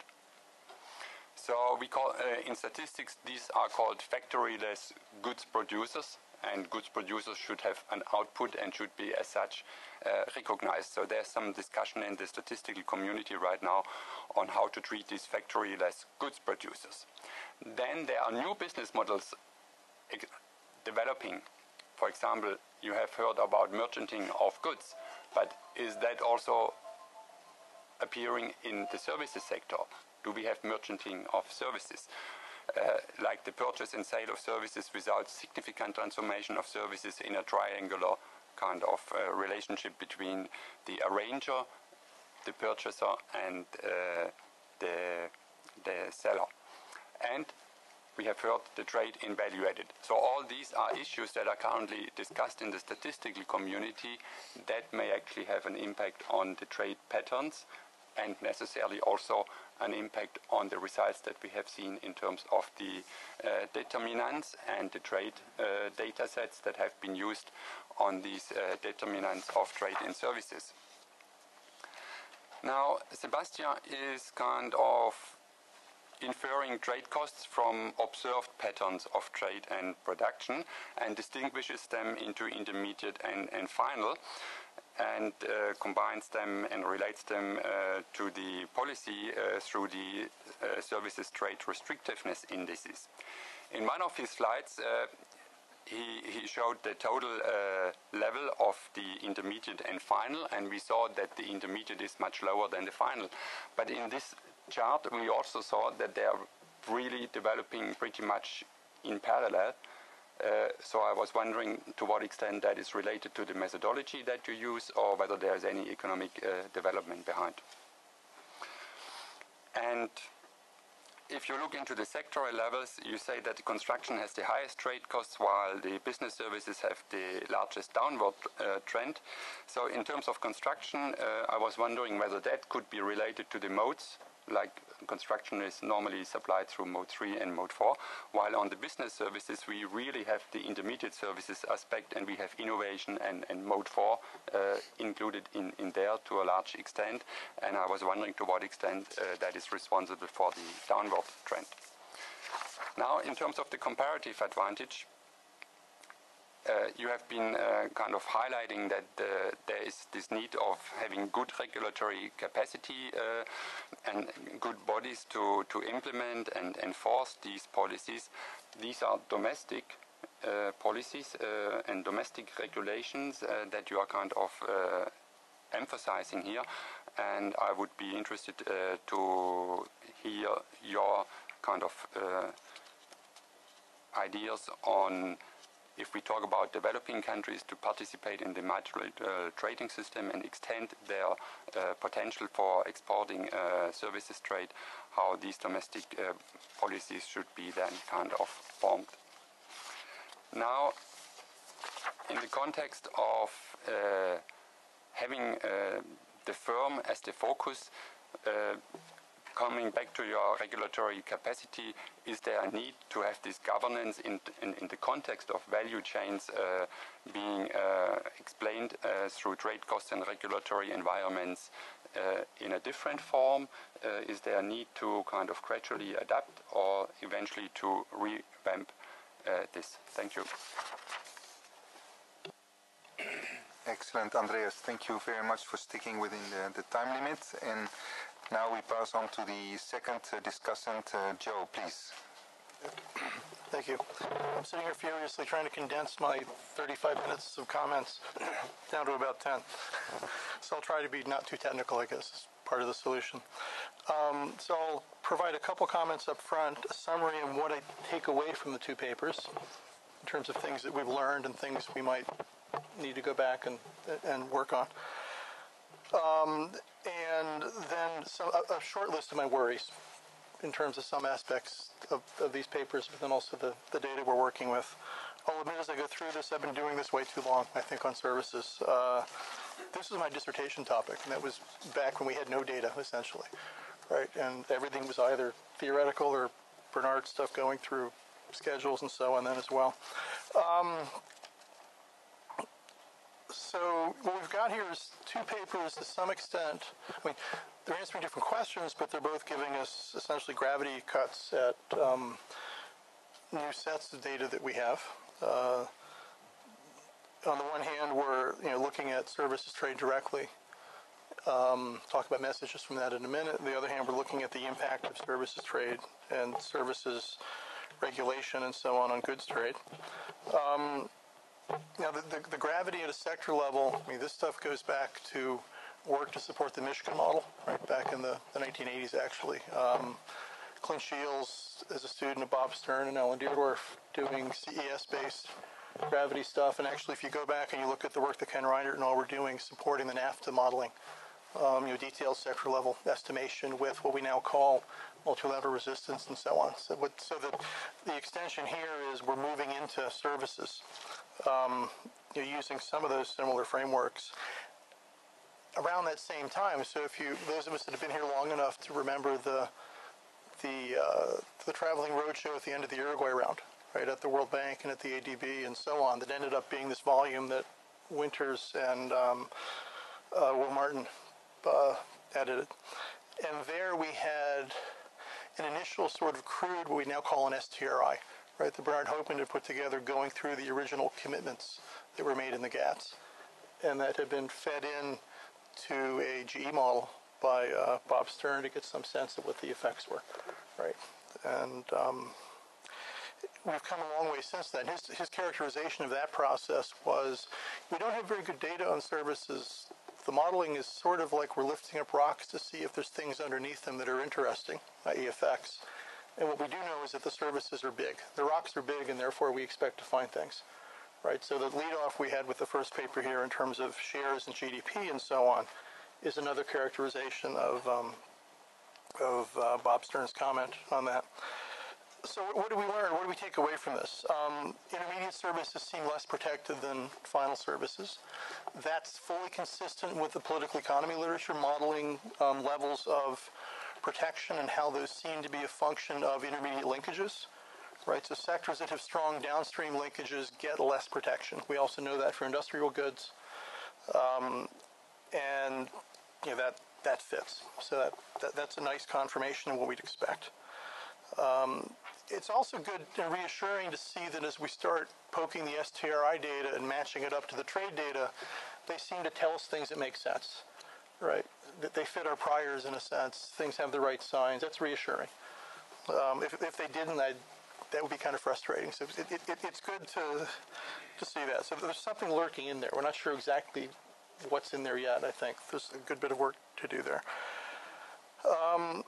So we call, uh, in statistics, these are called factory-less goods producers, and goods producers should have an output and should be as such uh, recognized. So there's some discussion in the statistical community right now on how to treat these factory-less goods producers. Then there are new business models developing. For example, you have heard about merchanting of goods, but is that also appearing in the services sector? Do we have merchanting of services? Uh, like the purchase and sale of services without significant transformation of services in a triangular kind of uh, relationship between the arranger, the purchaser, and uh, the, the seller. And we have heard the trade in value added. So all these are issues that are currently discussed in the statistical community that may actually have an impact on the trade patterns, and necessarily also an impact on the results that we have seen in terms of the uh, determinants and the trade uh, data sets that have been used on these uh, determinants of trade in services. Now, Sébastien is kind of inferring trade costs from observed patterns of trade and production and distinguishes them into intermediate and, and final, and uh, combines them and relates them uh, to the policy uh, through the uh, services trade restrictiveness indices. In one of his slides, uh, he, he showed the total uh, level of the intermediate and final, and we saw that the intermediate is much lower than the final. But in this chart, we also saw that they are really developing pretty much in parallel. Uh, so I was wondering to what extent that is related to the methodology that you use, or whether there is any economic uh, development behind. And if you look into the sectoral levels, you say that the construction has the highest trade costs, while the business services have the largest downward uh, trend. So in terms of construction, uh, I was wondering whether that could be related to the modes, like construction is normally supplied through mode three and mode four, while on the business services we really have the intermediate services aspect, and we have innovation and, and mode four uh, included in, in there to a large extent, and I was wondering to what extent uh, that is responsible for the downward trend. Now, in terms of the comparative advantage, uh, you have been uh, kind of highlighting that uh, there is this need of having good regulatory capacity uh, and good bodies to, to implement and enforce these policies. These are domestic uh, policies uh, and domestic regulations uh, that you are kind of uh, emphasizing here, and I would be interested uh, to hear your kind of uh, ideas on, if we talk about developing countries to participate in the multilateral trading system and extend their uh, potential for exporting uh, services trade, how these domestic uh, policies should be then kind of formed. Now, in the context of uh, having uh, the firm as the focus, uh, coming back to your regulatory capacity, is there a need to have this governance in, in, in the context of value chains uh, being uh, explained uh, through trade costs and regulatory environments uh, in a different form? Uh, is there a need to kind of gradually adapt or eventually to revamp uh, this? Thank you. Excellent, Andreas. Thank you very much for sticking within the, the time limit. And now we pass on to the second uh, discussant, uh, Joe, please. Thank you. I'm sitting here furiously trying to condense my thirty-five minutes of comments down to about ten. So I'll try to be not too technical, I guess, as part of the solution. Um, so I'll provide a couple comments up front, a summary on what I take away from the two papers in terms of things that we've learned and things we might need to go back and, and work on. Um, and then some, a, a short list of my worries in terms of some aspects of, of these papers, but then also the, the data we're working with. I'll admit as I go through this, I've been doing this way too long, I think, on services. Uh, this was my dissertation topic, and that was back when we had no data, essentially, right? And everything was either theoretical or Bernard stuff going through schedules and so on then as well. Um, So what we've got here is two papers to some extent. I mean, they're answering different questions, but they're both giving us essentially gravity cuts at um, new sets of data that we have. Uh, on the one hand, we're you know looking at services trade directly. Um, talk about messages from that in a minute. On the other hand, we're looking at the impact of services trade and services regulation and so on on goods trade. Um, Now, the, the, the gravity at a sector level, I mean, this stuff goes back to work to support the Michigan model, right, back in the, the nineteen eighties, actually. Um, Clint Shields, as a student of Bob Stern and Alan Deardorff, doing C E S-based gravity stuff. And actually, if you go back and you look at the work that Ken Reinert and all were doing, supporting the NAFTA modeling, um, you know, detailed sector-level estimation with what we now call multilateral resistance and so on. So, what, so the, the extension here is we're moving into services. Um, you know, using some of those similar frameworks around that same time. So if you, those of us that have been here long enough to remember the the uh, the traveling roadshow at the end of the Uruguay round, right, at the World Bank and at the A D B and so on, that ended up being this volume that Winters and um, uh, Will Martin uh, edited. And there we had an initial sort of crude, what we now call an S T R I, right, that Bernard Hopin had put together going through the original commitments that were made in the GATS, and that had been fed in to a G E model by uh, Bob Stern to get some sense of what the effects were, right? And um, we've come a long way since then. His, his characterization of that process was, we don't have very good data on services. The modeling is sort of like we're lifting up rocks to see if there's things underneath them that are interesting, that is effects. And what we do know is that the services are big. The rocks are big, and therefore we expect to find things, right? So the lead-off we had with the first paper here in terms of shares and G D P and so on is another characterization of, um, of uh, Bob Stern's comment on that. So what do we learn? What do we take away from this? Um, intermediate services seem less protected than final services. That's fully consistent with the political economy literature modeling um, levels of protection and how those seem to be a function of intermediate linkages, right? So sectors that have strong downstream linkages get less protection. We also know that for industrial goods, um, and you know that that fits. So that, that that's a nice confirmation of what we'd expect. Um, it's also good and reassuring to see that as we start poking the S T R I data and matching it up to the trade data, they seem to tell us things that make sense, right? That they fit our priors in a sense. Things have the right signs. That's reassuring. Um, if, if they didn't, I'd, that would be kind of frustrating. So it, it, it, it's good to to see that. So there's something lurking in there. We're not sure exactly what's in there yet. I think there's a good bit of work to do there. Um,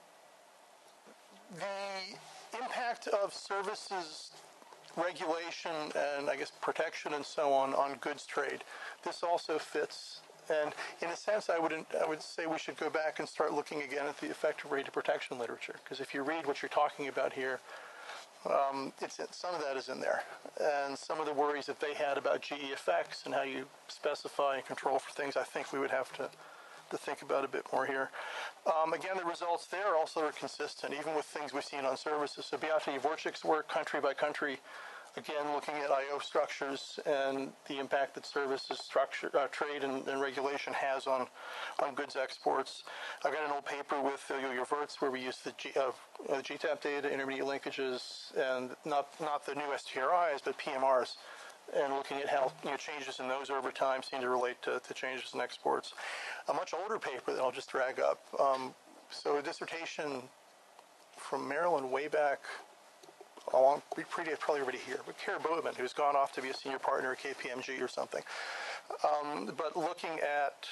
the impact of services regulation and I guess protection and so on on goods trade. This also fits. And in a sense, I would I would say we should go back and start looking again at the effective rate of protection literature. Because if you read what you're talking about here, um, it's, some of that is in there. And some of the worries that they had about G E effects and how you specify and control for things, I think we would have to, to think about a bit more here. Um, again, the results there also are consistent, even with things we've seen on services. So Beata Javorcik's work, country by country, again, looking at I O structures and the impact that services structure, uh, trade and, and regulation has on, on goods exports. I've got an old paper with uh, Javorcik where we use the G, uh, uh, G TAP data, intermediate linkages, and not not the new S T R Is, but P M Rs, and looking at how you know, changes in those over time seem to relate to, to changes in exports. A much older paper that I'll just drag up. Um, so a dissertation from Maryland way back. Oh, we predate probably everybody here, but Kara Boatman, who's gone off to be a senior partner at K P M G or something. Um, but looking at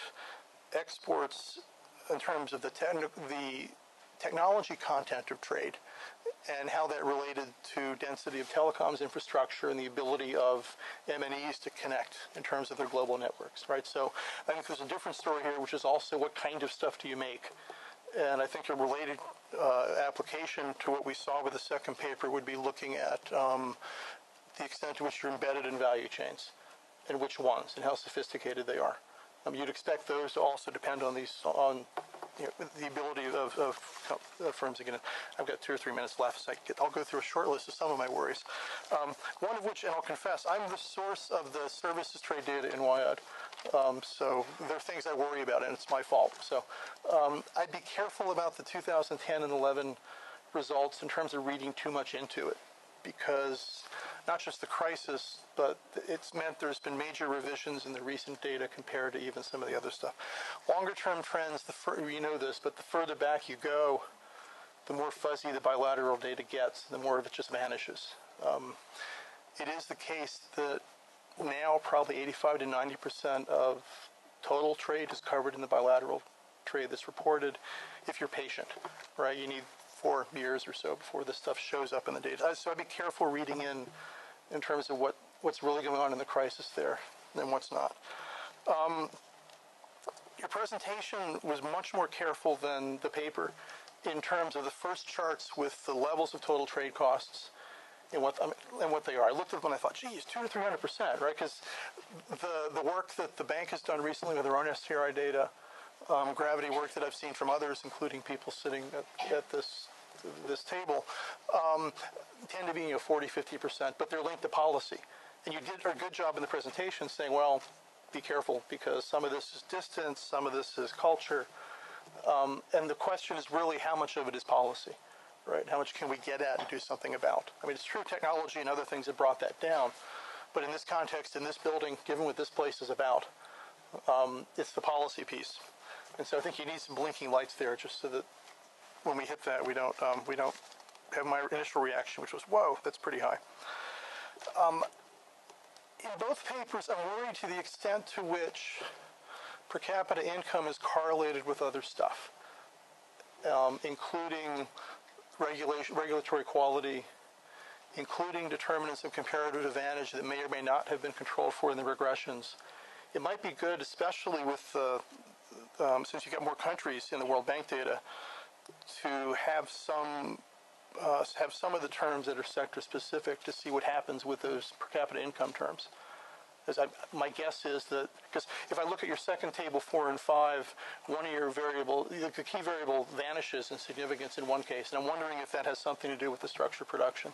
exports in terms of the, techn the technology content of trade and how that related to density of telecoms infrastructure and the ability of M N Es to connect in terms of their global networks, right? So I think there's a different story here, which is also what kind of stuff do you make? And I think a related uh, application to what we saw with the second paper would be looking at um, the extent to which you're embedded in value chains and which ones and how sophisticated they are. Um, you'd expect those to also depend on these, on you know, the ability of, of, of firms. Again, I've got two or three minutes left, so I get, I'll go through a short list of some of my worries. Um, one of which, and I'll confess, I'm the source of the services trade data in W I A D. Um, so there are things I worry about, and it's my fault. So um, I'd be careful about the two thousand ten and eleven results in terms of reading too much into it, because not just the crisis, but it's meant there's been major revisions in the recent data compared to even some of the other stuff. Longer-term trends, the fur you know this, but the further back you go, the more fuzzy the bilateral data gets, the more of it just vanishes. Um, it is the case that now probably eighty-five to ninety percent of total trade is covered in the bilateral trade that's reported if you're patient, right? You need four years or so before this stuff shows up in the data. So I'd be careful reading in in terms of what, what's really going on in the crisis there and what's not. Um, your presentation was much more careful than the paper in terms of the first charts with the levels of total trade costs and what, I mean, and what they are. I looked at them and I thought, geez, two to three hundred percent, right? Because the, the work that the bank has done recently with their own S T R I data, um, gravity work that I've seen from others, including people sitting at, at this this table, um, tend to be, you know, forty, fifty percent, but they're linked to policy. And you did a good job in the presentation saying, well, be careful because some of this is distance, some of this is culture, um, and the question is really how much of it is policy, right? How much can we get at and do something about? I mean, it's true technology and other things have brought that down, but in this context, in this building, given what this place is about, um, it's the policy piece. And so I think you need some blinking lights there just so that when we hit that, we don't, um, we don't have my initial reaction, which was, whoa, that's pretty high. Um, in both papers, I'm worried to the extent to which per capita income is correlated with other stuff, um, including regulation, regulatory quality, including determinants of comparative advantage that may or may not have been controlled for in the regressions. It might be good, especially with, uh, um, since you've got more countries in the World Bank data, to have some uh, have some of the terms that are sector specific to see what happens with those per capita income terms. As I, my guess is that, because if I look at your second table, four and five, one of your variable, the key variable vanishes in significance in one case, and I'm wondering if that has something to do with the structure production.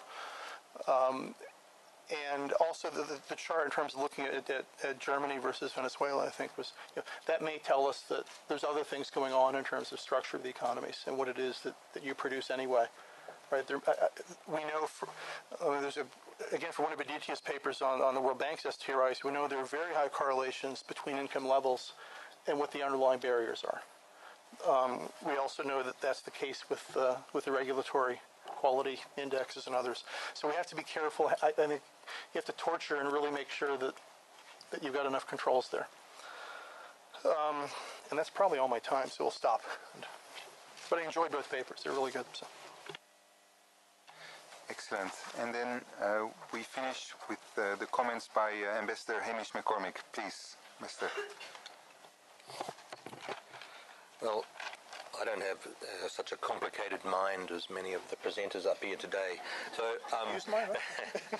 Um, and also the, the, the chart in terms of looking at, at, at Germany versus Venezuela, I think was, you know, that may tell us that there's other things going on in terms of structure of the economies and what it is that, that you produce anyway. right? There, I, I, we know, for, I mean, there's a, again, for one of Aditya's papers on, on the World Bank's S T R Is, we know there are very high correlations between income levels and what the underlying barriers are. Um, we also know that that's the case with, uh, with the regulatory quality indexes and others. So we have to be careful. I, I think you have to torture and really make sure that, that you've got enough controls there. Um, and that's probably all my time, so we'll stop. But I enjoyed both papers. They're really good. So. Excellent. And then uh, we finish with uh, the comments by uh, Ambassador Hamish McCormick. Please, Mister Well, I don't have uh, such a complicated mind as many of the presenters up here today. So um, Use mine, right?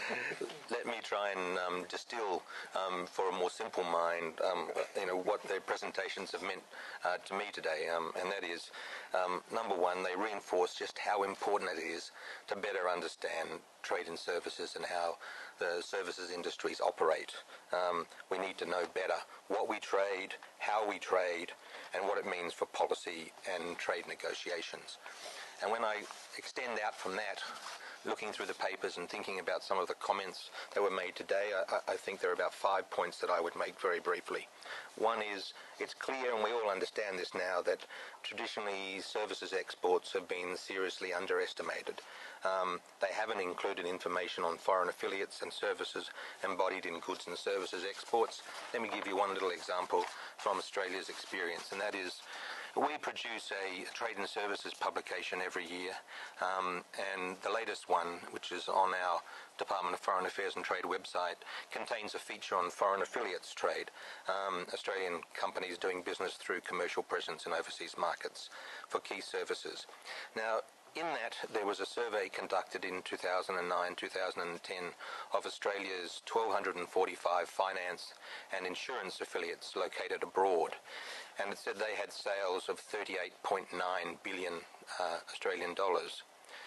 let me try and um, distill um, for a more simple mind, um, you know, what their presentations have meant uh, to me today. Um, and that is, um, number one, they reinforce just how important it is to better understand trade and services and how the services industries operate. Um, we need to know better what we trade, how we trade, and what it means for policy and trade negotiations. And when I extend out from that, looking through the papers and thinking about some of the comments that were made today, I, I think there are about five points that I would make very briefly. One is, it's clear, and we all understand this now, that traditionally services exports have been seriously underestimated. Um, they haven't included information on foreign affiliates and services embodied in goods and services exports. Let me give you one little example from Australia's experience, and that is, we produce a trade and services publication every year, um, and the latest one, which is on our Department of Foreign Affairs and Trade website, contains a feature on foreign affiliates trade, um, Australian companies doing business through commercial presence in overseas markets for key services. Now, in that, there was a survey conducted in two thousand nine two thousand ten of Australia's one thousand two hundred forty-five finance and insurance affiliates located abroad, and it said they had sales of thirty-eight point nine billion uh, Australian dollars.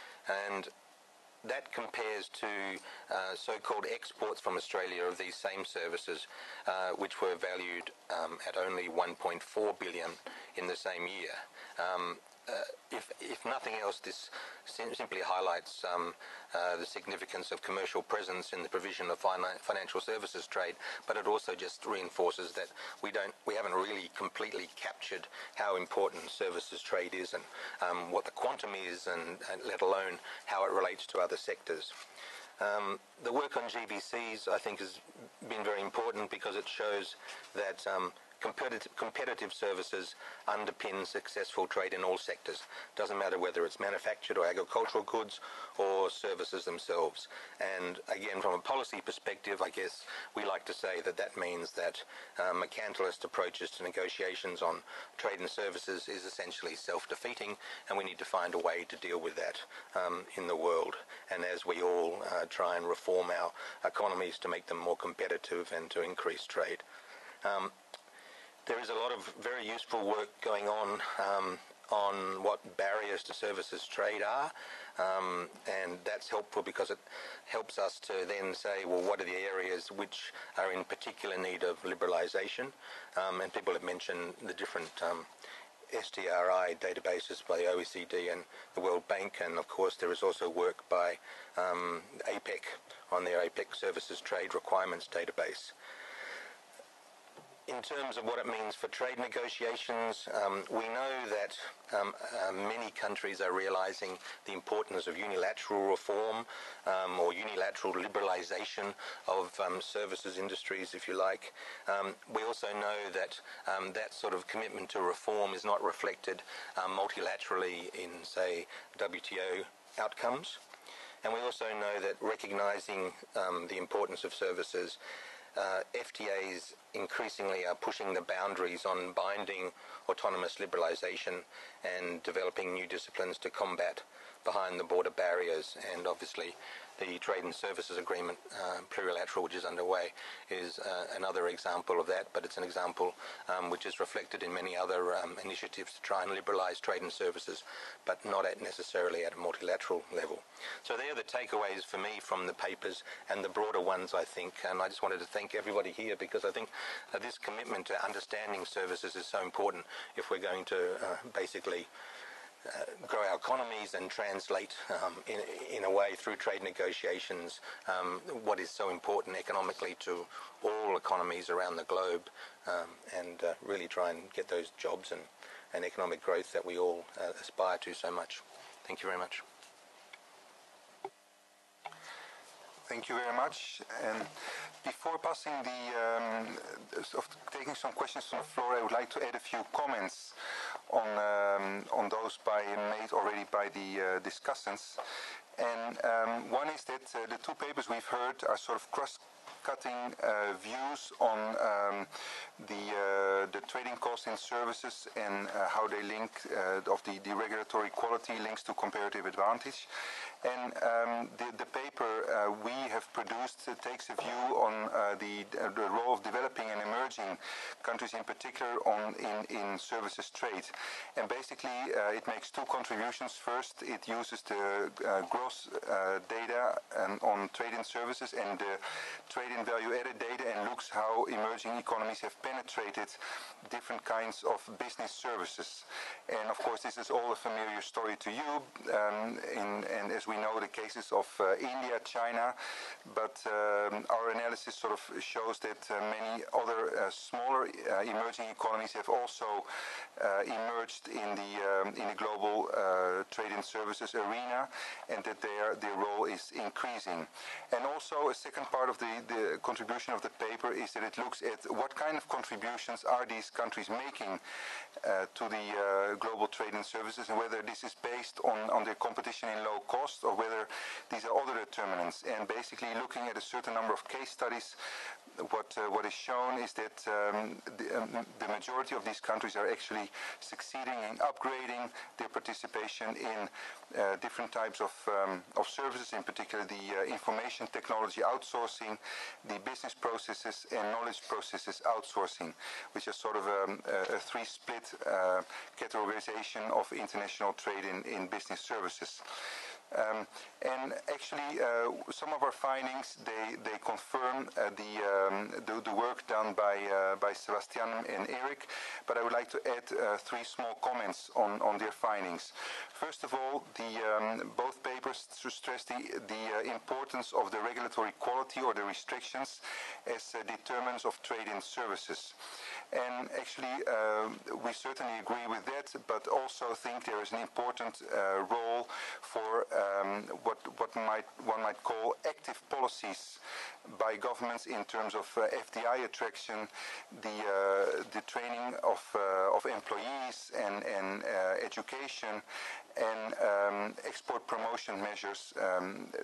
And that compares to uh, so-called exports from Australia of these same services, uh, which were valued um, at only one point four billion in the same year. Um, Uh, if, if nothing else, this sim simply highlights um, uh, the significance of commercial presence in the provision of fin financial services trade, but it also just reinforces that we don't, we haven't really completely captured how important services trade is and um, what the quantum is, and, and let alone how it relates to other sectors. Um, the work on G V Cs, I think, has been very important because it shows that um, Competitive, competitive services underpin successful trade in all sectors. Doesn't matter whether it's manufactured or agricultural goods or services themselves. And again, from a policy perspective, I guess we like to say that that means that um, mercantilist approaches to negotiations on trade and services is essentially self-defeating, and we need to find a way to deal with that um, in the world. And as we all uh, try and reform our economies to make them more competitive and to increase trade. Um, There is a lot of very useful work going on um, on what barriers to services trade are, um, and that's helpful because it helps us to then say, well, what are the areas which are in particular need of liberalisation? Um, and people have mentioned the different um, S T R I databases by the O E C D and the World Bank, and of course there is also work by um, APEC on their APEC Services Trade Requirements database. In terms of what it means for trade negotiations, um, we know that um, uh, many countries are realising the importance of unilateral reform um, or unilateral liberalisation of um, services industries, if you like. Um, we also know that um, that sort of commitment to reform is not reflected um, multilaterally in, say, W T O outcomes. And we also know that recognising um, the importance of services, Uh, F T As increasingly are pushing the boundaries on binding autonomous liberalisation and developing new disciplines to combat behind the border barriers. And obviously the Trade and Services Agreement, uh, plurilateral, which is underway, is uh, another example of that, but it's an example um, which is reflected in many other um, initiatives to try and liberalise trade and services, but not at necessarily at a multilateral level. So they're the takeaways for me from the papers, and the broader ones, I think, and I just wanted to thank everybody here because I think uh, this commitment to understanding services is so important if we're going to uh, basically uh, grow our economies and translate um, in, in a way through trade negotiations um, what is so important economically to all economies around the globe, um, and uh, really try and get those jobs and, and economic growth that we all uh, aspire to so much. Thank you very much. Thank you very much. And before passing the, um, of taking some questions from the floor, I would like to add a few comments on um, on those by made already by the uh, discussants. And um, one is that uh, the two papers we've heard are sort of cross-cutting uh, views on um, the uh, the trading costs in services and uh, how they link uh, of the, the regulatory quality links to comparative advantage. And um, the, the paper uh, we have produced uh, takes a view on uh, the, uh, the role of developing and emerging countries in particular on in, in services trade. And basically uh, it makes two contributions. First, it uses the uh, gross uh, data um, on trade and services and the trade and value added data, and looks how emerging economies have penetrated different kinds of business services. And of course this is all a familiar story to you, um, in, and as we We know the cases of uh, India, China, but um, our analysis sort of shows that uh, many other uh, smaller uh, emerging economies have also uh, emerged in the um, in the global uh, trade and services arena, and that their their role is increasing. And also a second part of the, the contribution of the paper is that it looks at what kind of contributions are these countries making uh, to the uh, global trade and services, and whether this is based on, on their competition in low cost, or whether these are other determinants. And basically looking at a certain number of case studies, what uh, what is shown is that um, the, um, the majority of these countries are actually succeeding in upgrading their participation in uh, different types of, um, of services, in particular the uh, information technology outsourcing, the business processes and knowledge processes outsourcing, which is sort of um, a, a three-split uh, categorization of international trade in, in business services. Um, and actually, uh, some of our findings they they confirm uh, the, um, the the work done by uh, by Sébastien and Erik. But I would like to add uh, three small comments on on their findings. First of all, the um, both papers stress the the uh, importance of the regulatory quality or the restrictions as uh, determinants of trade in services. And actually, uh, we certainly agree with that, but also think there is an important uh, role for um, what what might one might call active policies by governments in terms of uh, F D I attraction, the uh, the training of uh, of employees and and uh, education, and um, export promotion measures um,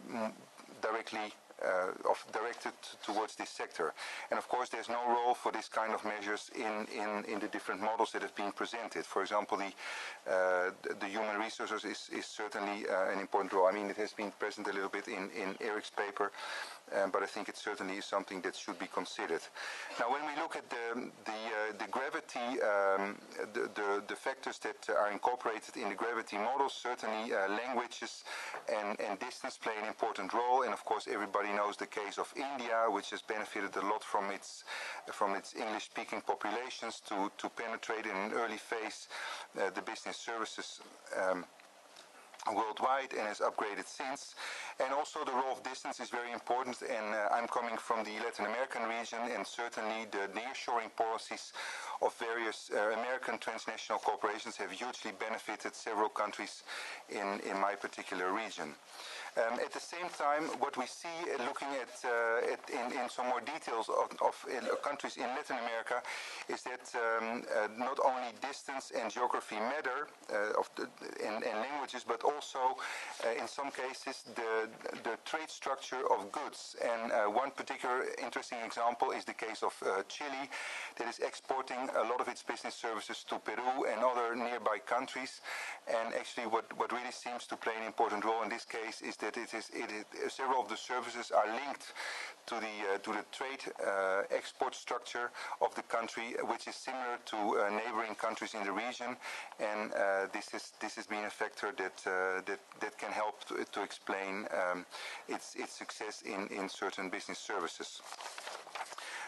directly. Uh, of directed towards this sector. And of course there's no role for this kind of measures in, in, in the different models that have been presented. For example, the, uh, the, the human resources is, is certainly uh, an important role. I mean, it has been present a little bit in, in Erik's paper, um, but I think it certainly is something that should be considered. Now, when we look at the, the, uh, the gravity, um, the, the, the factors that are incorporated in the gravity models, certainly uh, languages and, and distance play an important role. And of course, everybody knows the case of India, which has benefited a lot from its from its English-speaking populations to to penetrate in an early phase uh, the business services um, worldwide, and has upgraded since. And also the role of distance is very important, and uh, I'm coming from the Latin American region, and certainly the nearshoring policies of various uh, American transnational corporations have hugely benefited several countries in, in my particular region. Um, at the same time, what we see uh, looking at, uh, at in, in some more details of, of uh, countries in Latin America is that um, uh, not only distance and geography matter uh, of the, and, and languages, but also uh, in some cases the, the trade structure of goods. And uh, one particular interesting example is the case of uh, Chile, that is exporting a lot of its business services to Peru and other nearby countries. And actually what, what really seems to play an important role in this case is that it is, it is several of the services are linked to the uh, to the trade uh, export structure of the country, which is similar to uh, neighboring countries in the region. And uh, this is this has been a factor that uh, that that can help to, to explain um, its its success in in certain business services.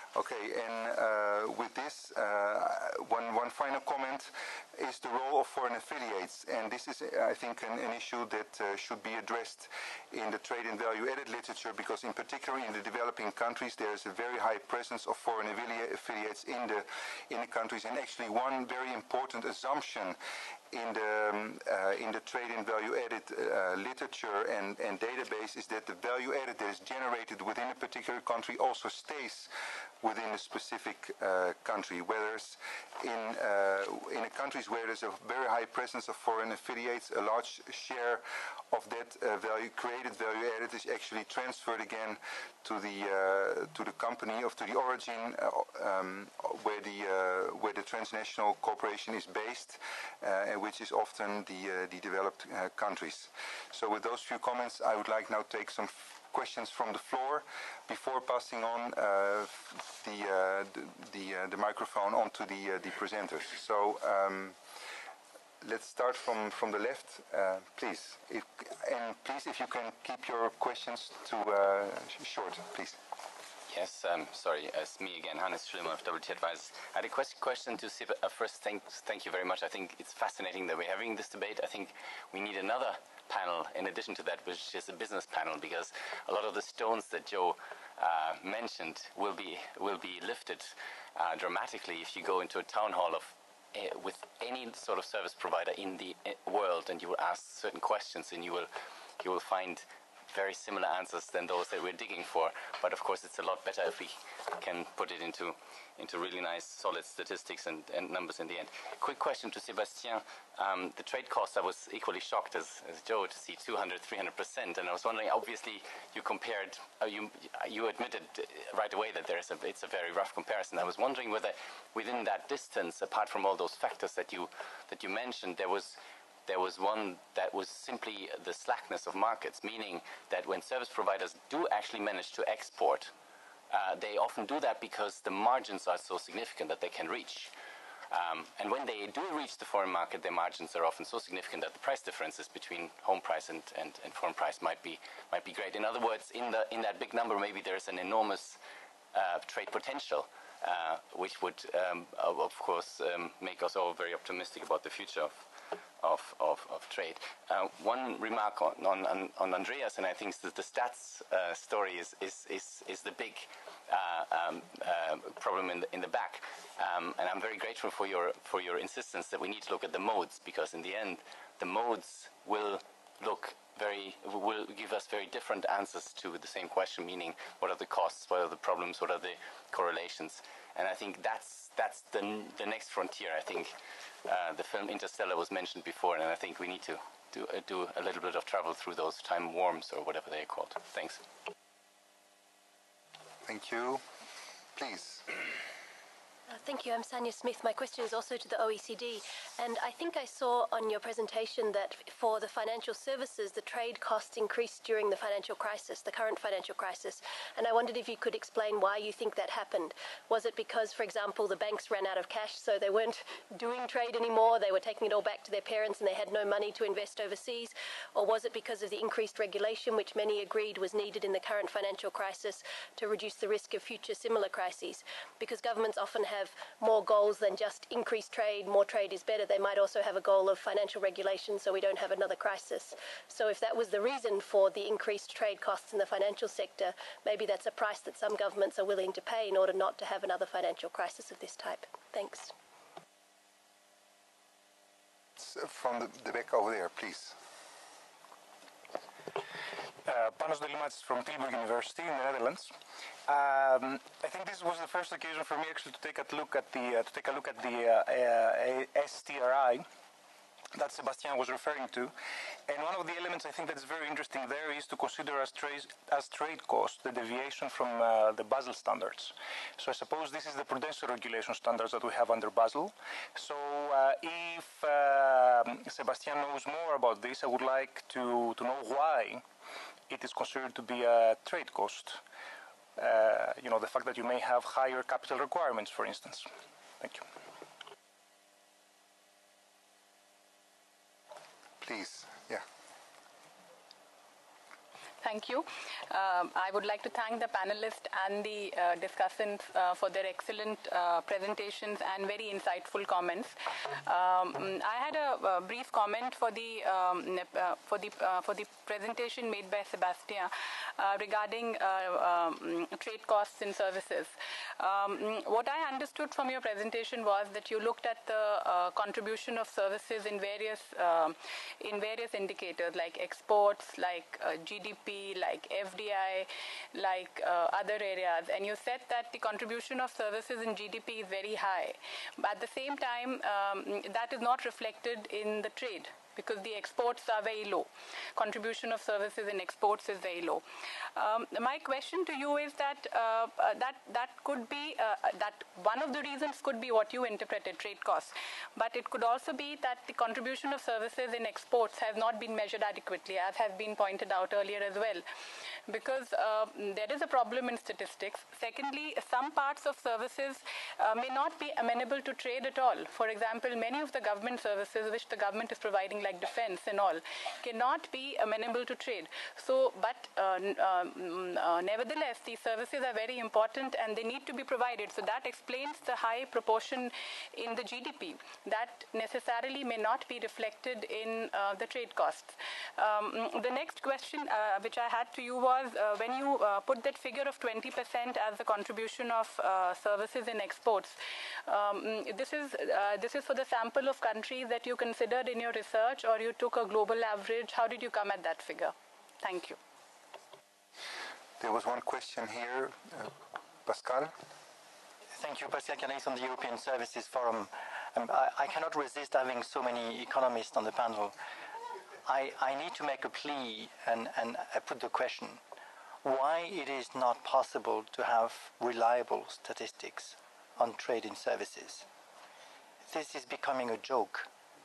Okay, and uh, with this, uh, one, one final comment is the role of foreign affiliates. And this is, I think, an, an issue that uh, should be addressed in the trade and value-added literature, because in particular in the developing countries, there is a very high presence of foreign affiliates in the, in the countries. And actually one very important assumption in the, um, uh, in the trade and value-added uh, literature and, and database is that the value-added that is generated within a particular country also stays within a specific uh, country, whereas in, uh, in the countries where there's a very high presence of foreign affiliates, a large share of that uh, value, created value added is actually transferred again to the uh, to the company of to the origin uh, um, where the uh, where the transnational corporation is based, uh, and which is often the uh, the developed uh, countries. So with those few comments, I would like now to take some questions from the floor before passing on uh, the, uh, the the uh, the microphone on to the uh, the presenters. So. Um, Let's start from, from the left, uh, please. If, and please, if you can keep your questions to uh, short, please. Yes, um, sorry, it's me again, Hannes Schlimmer of W T Advisors. I had a question, question to Seb. Uh, first, thank, thank you very much. I think it's fascinating that we're having this debate. I think we need another panel in addition to that, which is a business panel, because a lot of the stones that Joe uh, mentioned will be, will be lifted uh, dramatically if you go into a town hall of Uh, with any sort of service provider in the uh, world, and you will ask certain questions, and you will you will find very similar answers than those that we're digging for. But of course, it's a lot better if we can put it into into really nice, solid statistics and, and numbers in the end. Quick question to Sébastien. Um, the trade costs, I was equally shocked as, as Joe to see two hundred, three hundred percent, and I was wondering, obviously, you compared, uh, you you admitted right away that there is a, it's a very rough comparison. I was wondering whether within that distance, apart from all those factors that you that you mentioned, there was there was one that was simply the slackness of markets, meaning that when service providers do actually manage to export, Uh, they often do that because the margins are so significant that they can reach. Um, and when they do reach the foreign market, their margins are often so significant that the price differences between home price and, and, and foreign price might be might be great. In other words, in the in that big number, maybe there's an enormous uh, trade potential, uh, which would, um, of course, um, make us all very optimistic about the future of of, of, of trade. Uh, one remark on, on, on Andreas, and I think that the stats uh, story is, is, is, is the big uh, um, uh, problem in the, in the back. Um, and I'm very grateful for your, for your insistence that we need to look at the modes, because in the end, the modes will look very, will give us very different answers to the same question, meaning what are the costs, what are the problems, what are the correlations. And I think that's, that's the, the next frontier. I think Uh, the film Interstellar was mentioned before, and I think we need to do, uh, do a little bit of travel through those time worms, or whatever they are called. Thanks. Thank you. Please. Uh, thank you. I'm Sanya Smith. My question is also to the O E C D. And I think I saw on your presentation that for the financial services, the trade costs increased during the financial crisis, the current financial crisis. And I wondered if you could explain why you think that happened. Was it because, for example, the banks ran out of cash, so they weren't doing trade anymore, they were taking it all back to their parents and they had no money to invest overseas? Or was it because of the increased regulation, which many agreed was needed in the current financial crisis to reduce the risk of future similar crises? Because governments often have have more goals than just increased trade, more trade is better. They might also have a goal of financial regulation so we don't have another crisis. So if that was the reason for the increased trade costs in the financial sector, maybe that's a price that some governments are willing to pay in order not to have another financial crisis of this type. Thanks. From the, the back over there, please. Uh, Panos Delimatis from Tilburg University in the Netherlands. Um, I think this was the first occasion for me actually to take a look at the uh, to take a look at the uh, uh, S T R I that Sébastien was referring to, and one of the elements I think that is very interesting there is to consider as trade as trade cost the deviation from uh, the Basel standards. So I suppose this is the prudential regulation standards that we have under Basel. So uh, if uh, Sébastien knows more about this, I would like to to know why it is considered to be a trade cost. Uh, you know, the fact that you may have higher capital requirements, for instance. Thank you. Please, yeah. Thank you. Um, I would like to thank the panelists and the uh, discussants uh, for their excellent uh, presentations and very insightful comments. Um, I had a, a brief comment for the um, uh, for the uh, for the presentation made by Sébastien uh, regarding uh, um, trade costs in services. Um, what I understood from your presentation was that you looked at the uh, contribution of services in various uh, in various indicators like exports, like uh, G D P, like F D I, like uh, other areas, and you said that the contribution of services in G D P is very high. But at the same time, um, that is not reflected in the trade, because the exports are very low. Contribution of services in exports is very low. Um, my question to you is that uh, uh, that that could be uh, that one of the reasons could be what you interpreted, trade costs, but it could also be that the contribution of services in exports has not been measured adequately, as has been pointed out earlier as well, because uh, there is a problem in statistics. Secondly, some parts of services uh, may not be amenable to trade at all. For example, many of the government services which the government is providing, like defense and all, cannot be amenable to trade. So, but uh, um, uh, nevertheless, these services are very important and they need to be provided. So that explains the high proportion in the G D P that necessarily may not be reflected in uh, the trade costs. Um, the next question uh, which I had to you was uh, when you uh, put that figure of twenty percent as the contribution of uh, services in exports. Um, this is uh, this is for the sample of countries that you considered in your research, or you took a global average? How did you come at that figure? Thank you. There was one question here, uh, Pascal. Thank you, Pascal Canalis on the European Services Forum. Um, I, I cannot resist having so many economists on the panel. I, I need to make a plea, and, and I put the question, why it is not possible to have reliable statistics on trade in services. This is becoming a joke.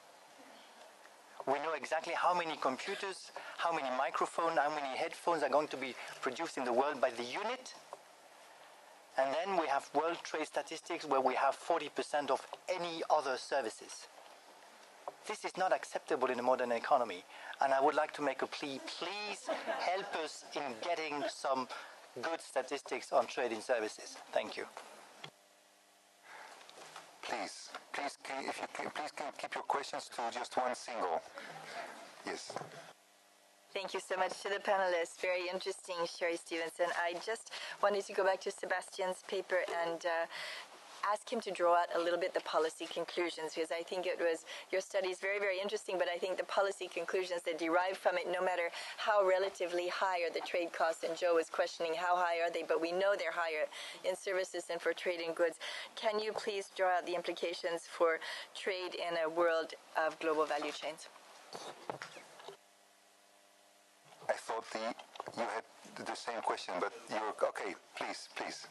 We know exactly how many computers, how many microphones, how many headphones are going to be produced in the world by the unit. And then we have world trade statistics where we have forty percent of any other services. This is not acceptable in a modern economy. And I would like to make a plea, please help us in getting some good statistics on trade in services. Thank you. Please, please, if you can, please can keep your questions to just one single. Yes. Thank you so much to the panelists. Very interesting, Sherry Stevenson. I just wanted to go back to Sébastien's paper and uh, ask him to draw out a little bit the policy conclusions, because I think it was, your study is very, very interesting, but I think the policy conclusions that derive from it, no matter how relatively high are the trade costs, and Joe was questioning how high are they, but we know they're higher in services than for trade in goods. Can you please draw out the implications for trade in a world of global value chains? I thought the, you had the same question, but you're, okay, please, please.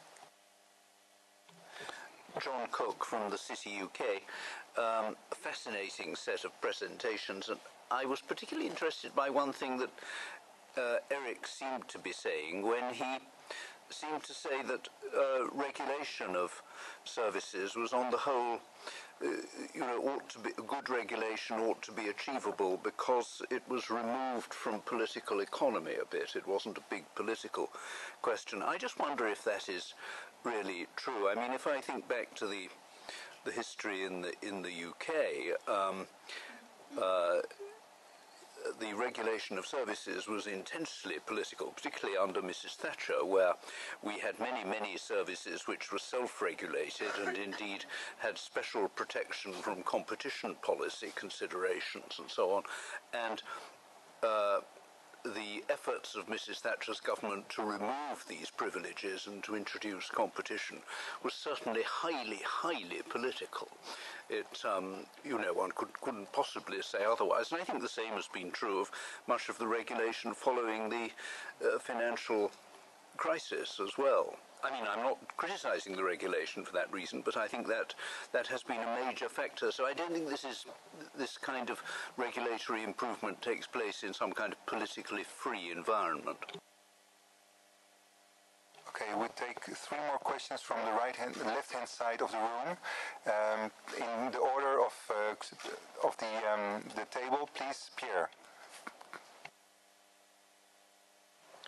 John Cook from the City U K. Um, a fascinating set of presentations, and I was particularly interested by one thing that uh, Erik seemed to be saying when he seemed to say that uh, regulation of services was on the whole, uh, you know, ought to be, good regulation ought to be achievable because it was removed from political economy a bit. It wasn't a big political question. I just wonder if that is really true. I mean, if I think back to the the history in the in the U K, um, uh, the regulation of services was intensely political, particularly under Missus Thatcher, where we had many, many services which were self-regulated and indeed had special protection from competition policy considerations and so on. And uh, the efforts of Missus Thatcher's government to remove these privileges and to introduce competition was certainly highly, highly political. It, um, you know, one could, couldn't possibly say otherwise. And I think the same has been true of much of the regulation following the uh, financial crisis as well. I mean, I'm not criticizing the regulation for that reason, but I think that that has been a major factor. So I don't think this is this kind of regulatory improvement takes place in some kind of politically free environment. Okay, we take three more questions from the right hand, left-hand side of the room, um, in the order of uh, of the um, the table. Please, Pierre.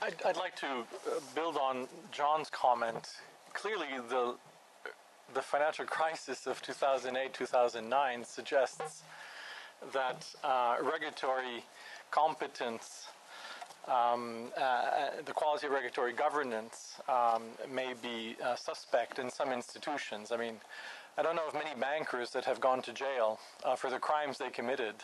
I'd, I'd like to uh, build on John's comment. Clearly, the the financial crisis of two thousand eight, two thousand nine suggests that uh, regulatory competence, um, uh, the quality of regulatory governance um, may be uh, suspect in some institutions. I mean, I don't know of many bankers that have gone to jail uh, for the crimes they committed.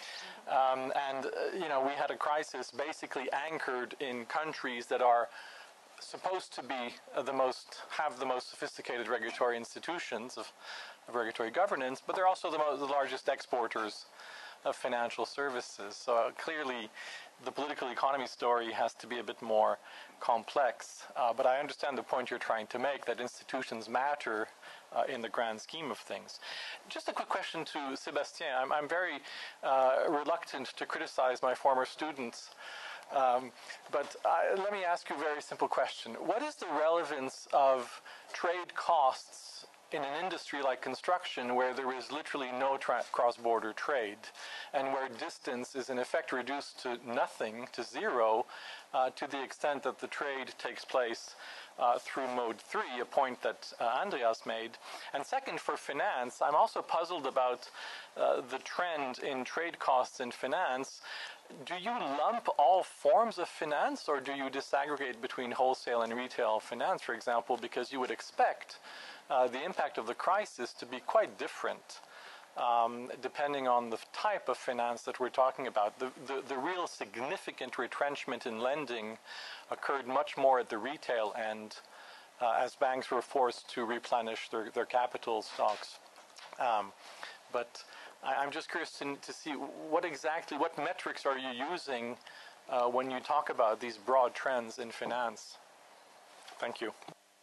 Um, and, uh, you know, we had a crisis basically anchored in countries that are supposed to be uh, the most, have the most sophisticated regulatory institutions of, of regulatory governance, but they're also the, most, the largest exporters of financial services. So uh, clearly the political economy story has to be a bit more complex. Uh, but I understand the point you're trying to make, that institutions matter uh, in the grand scheme of things. Just a quick question to Sébastien. I'm, I'm very uh, reluctant to criticize my former students. Um, but I, let me ask you a very simple question. What is the relevance of trade costs in an industry like construction, where there is literally no cross-border trade, and where distance is in effect reduced to nothing, to zero, uh, to the extent that the trade takes place uh, through mode three, a point that uh, Andreas made? And second, for finance, I'm also puzzled about uh, the trend in trade costs in finance. Do you lump all forms of finance, or do you disaggregate between wholesale and retail finance, for example, because you would expect Uh, the impact of the crisis to be quite different um, depending on the type of finance that we're talking about. The, the, the real significant retrenchment in lending occurred much more at the retail end uh, as banks were forced to replenish their, their capital stocks. Um, but I, I'm just curious to, to see what exactly, what metrics are you using uh, when you talk about these broad trends in finance? Thank you.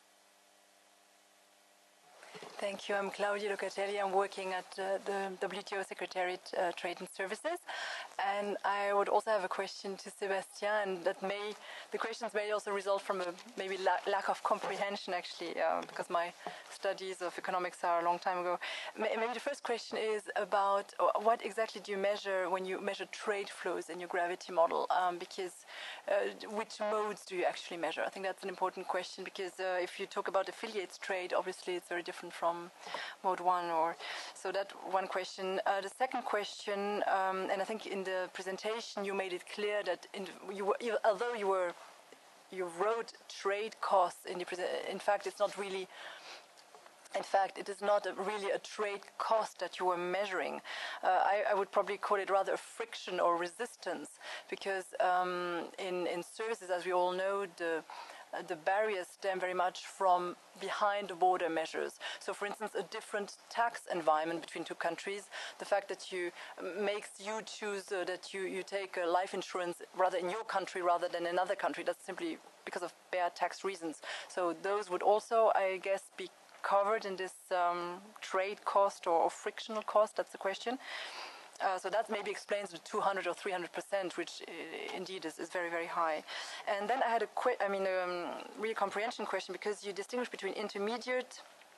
Thank you. I'm Claudia Locatelli. I'm working at uh, the W T O Secretariat uh, Trade and Services. And I would also have a question to Sébastien, and that may, the questions may also result from a maybe la lack of comprehension, actually, uh, because my studies of economics are a long time ago. Maybe the first question is about what exactly do you measure when you measure trade flows in your gravity model? Um, because uh, which modes do you actually measure? I think that's an important question, because uh, if you talk about affiliates trade, obviously it's very different from mode one. Or so that one question. Uh, the second question, um, and I think in the presentation you made it clear that in, you were, you, although you were you wrote trade costs in the in fact it's not really. In fact, it is not a, really a trade cost that you were measuring. Uh, I, I would probably call it rather a friction or resistance, because um, in, in services, as we all know, the uh, the barriers stem very much from behind the border measures. So, for instance, a different tax environment between two countries, the fact that you makes you choose uh, that you, you take a life insurance rather in your country rather than another country, that's simply because of bare tax reasons. So those would also, I guess, be covered in this um, trade cost or, or frictional cost. That's the question. Uh, so that maybe explains the two hundred or three hundred percent, which uh, indeed is, is very, very high. And then I had a quick, I mean, um, real comprehension question, because you distinguish between intermediate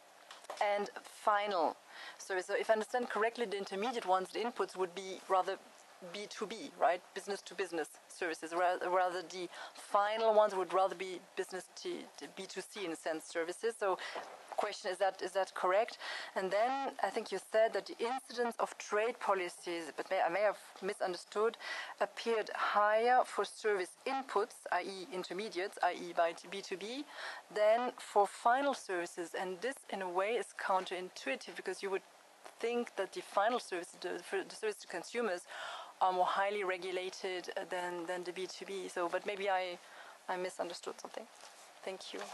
and final. So, so if I understand correctly, the intermediate ones, the inputs would be rather B two B, right? Business to business services, rather, rather the final ones would rather be business to, to B two C in a sense services. So question, is that is that correct? And then I think you said that the incidence of trade policies, but may, I may have misunderstood, appeared higher for service inputs, that is intermediates, that is by B two B, than for final services. And this in a way is counterintuitive, because you would think that the final service, the, the service to consumers, are more highly regulated than, than the B two B. So, but maybe I, I misunderstood something. Thank you.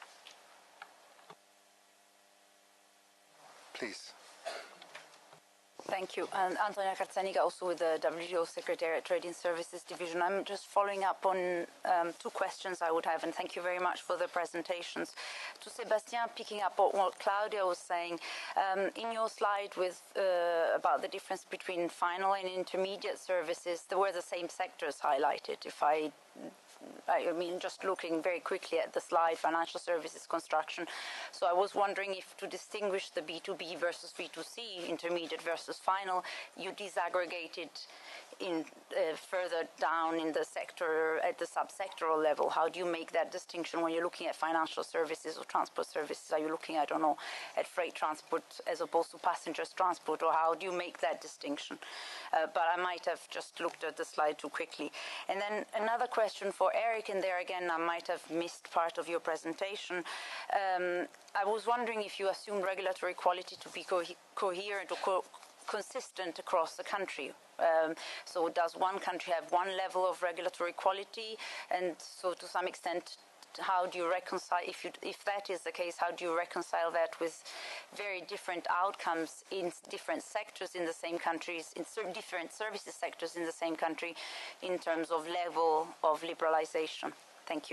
Please. Thank you. And Antonia Karzanika, also with the W T O Secretariat Trading Services Division. I'm just following up on um, two questions I would have, and thank you very much for the presentations. To Sébastien, picking up on what Claudia was saying, um, in your slide with uh, about the difference between final and intermediate services, there were the same sectors highlighted, if I I mean, just looking very quickly at the slide, financial services construction. So I was wondering if to distinguish the B two B versus B two C, intermediate versus final, you disaggregated in uh, further down in the sector, at the subsectoral level. How do you make that distinction when you're looking at financial services or transport services? Are you looking, I don't know, at freight transport as opposed to passengers transport, or how do you make that distinction? Uh, but I might have just looked at the slide too quickly. And then another question for Erik, and there again I might have missed part of your presentation. Um, I was wondering if you assume regulatory quality to be co coherent or co consistent across the country. Um, so does one country have one level of regulatory quality, and so to some extent, how do you reconcile, if, you, if that is the case, how do you reconcile that with very different outcomes in different sectors in the same countries, in different services sectors in the same country, in terms of level of liberalization? Thank you.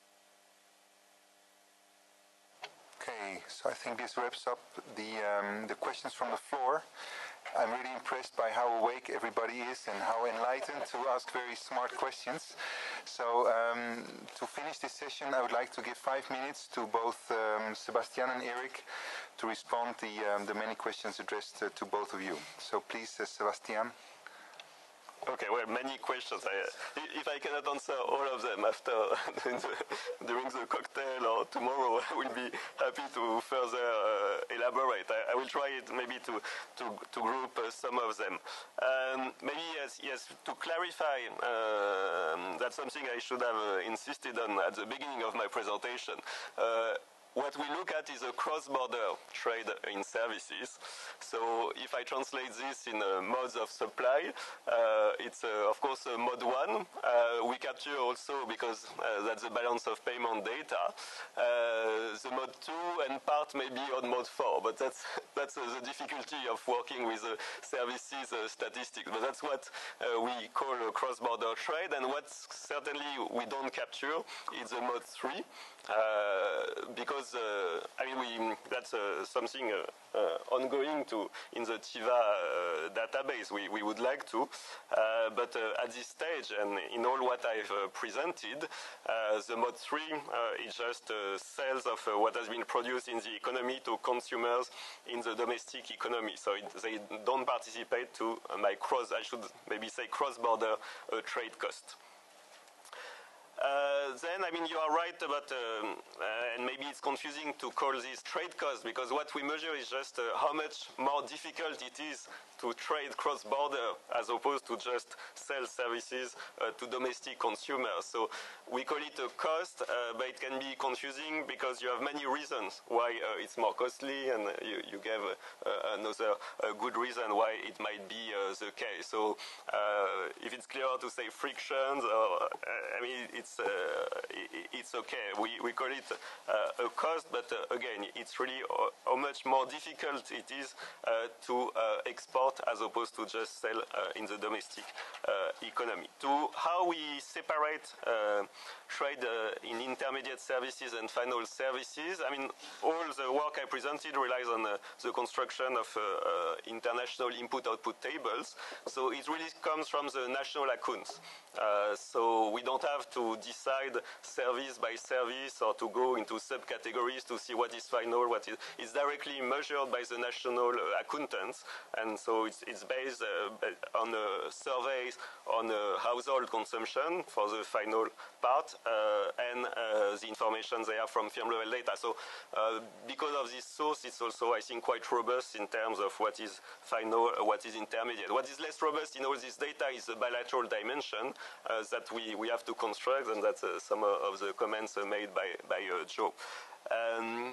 Okay, so I think this wraps up the, um, the questions from the floor. I'm really impressed by how awake everybody is and how enlightened to ask very smart questions. So um, to finish this session, I would like to give five minutes to both um, Sébastien and Erik to respond to the, um, the many questions addressed uh, to both of you. So please, uh, Sébastien. Okay, well, many questions. I, if I cannot answer all of them after during the cocktail or tomorrow, I will be happy to further uh, elaborate. I, I will try it maybe to to, to group uh, some of them. Um, maybe yes, yes. To clarify, uh, that's something I should have uh, insisted on at the beginning of my presentation. Uh, What we look at is a cross-border trade in services. So if I translate this in uh, modes of supply, uh, it's uh, of course uh, mode one. Uh, we capture also, because uh, that's the balance of payment data, uh, the mode two and part maybe on mode four. But that's that's uh, the difficulty of working with uh, services uh, statistics. But that's what uh, we call a cross-border trade. And what certainly we don't capture is the mode three. Uh, because uh, I mean we, that's uh, something uh, uh, ongoing to in the TIVA uh, database. We, we would like to, uh, but uh, at this stage and in all what I've uh, presented, uh, the mode three uh, is just uh, sales of uh, what has been produced in the economy to consumers in the domestic economy. So it, they don't participate to uh, my cross. I should maybe say cross-border uh, trade cost. Uh, then, I mean, you are right about, um, uh, and maybe it's confusing to call this trade cost, because what we measure is just uh, how much more difficult it is to trade cross-border as opposed to just sell services uh, to domestic consumers. So we call it a cost, uh, but it can be confusing because you have many reasons why uh, it's more costly, and you, you gave uh, another uh, good reason why it might be uh, the case. So uh, if it's clearer to say frictions, or, uh, I mean, it's uh, it's okay. We, we call it uh, a cost, but uh, again, it's really how much more difficult it is uh, to uh, export as opposed to just sell uh, in the domestic uh, economy. To how we separate uh, trade uh, in intermediate services and final services, I mean, all the work I presented relies on uh, the construction of uh, uh, international input-output tables. So it really comes from the national accounts. Uh, so we don't have to decide service by service or to go into subcategories to see what is final, what is. It's directly measured by the national uh, accountants, and so it's, it's based uh, on uh, surveys on uh, household consumption for the final part uh, and uh, the information they have from firm level data. So uh, because of this source, it's also, I think, quite robust in terms of what is final, uh, what is intermediate. What is less robust in all this data is the bilateral dimension uh, that we, we have to construct, and that's uh, some of the comments uh, made by, by uh, Joe. Um,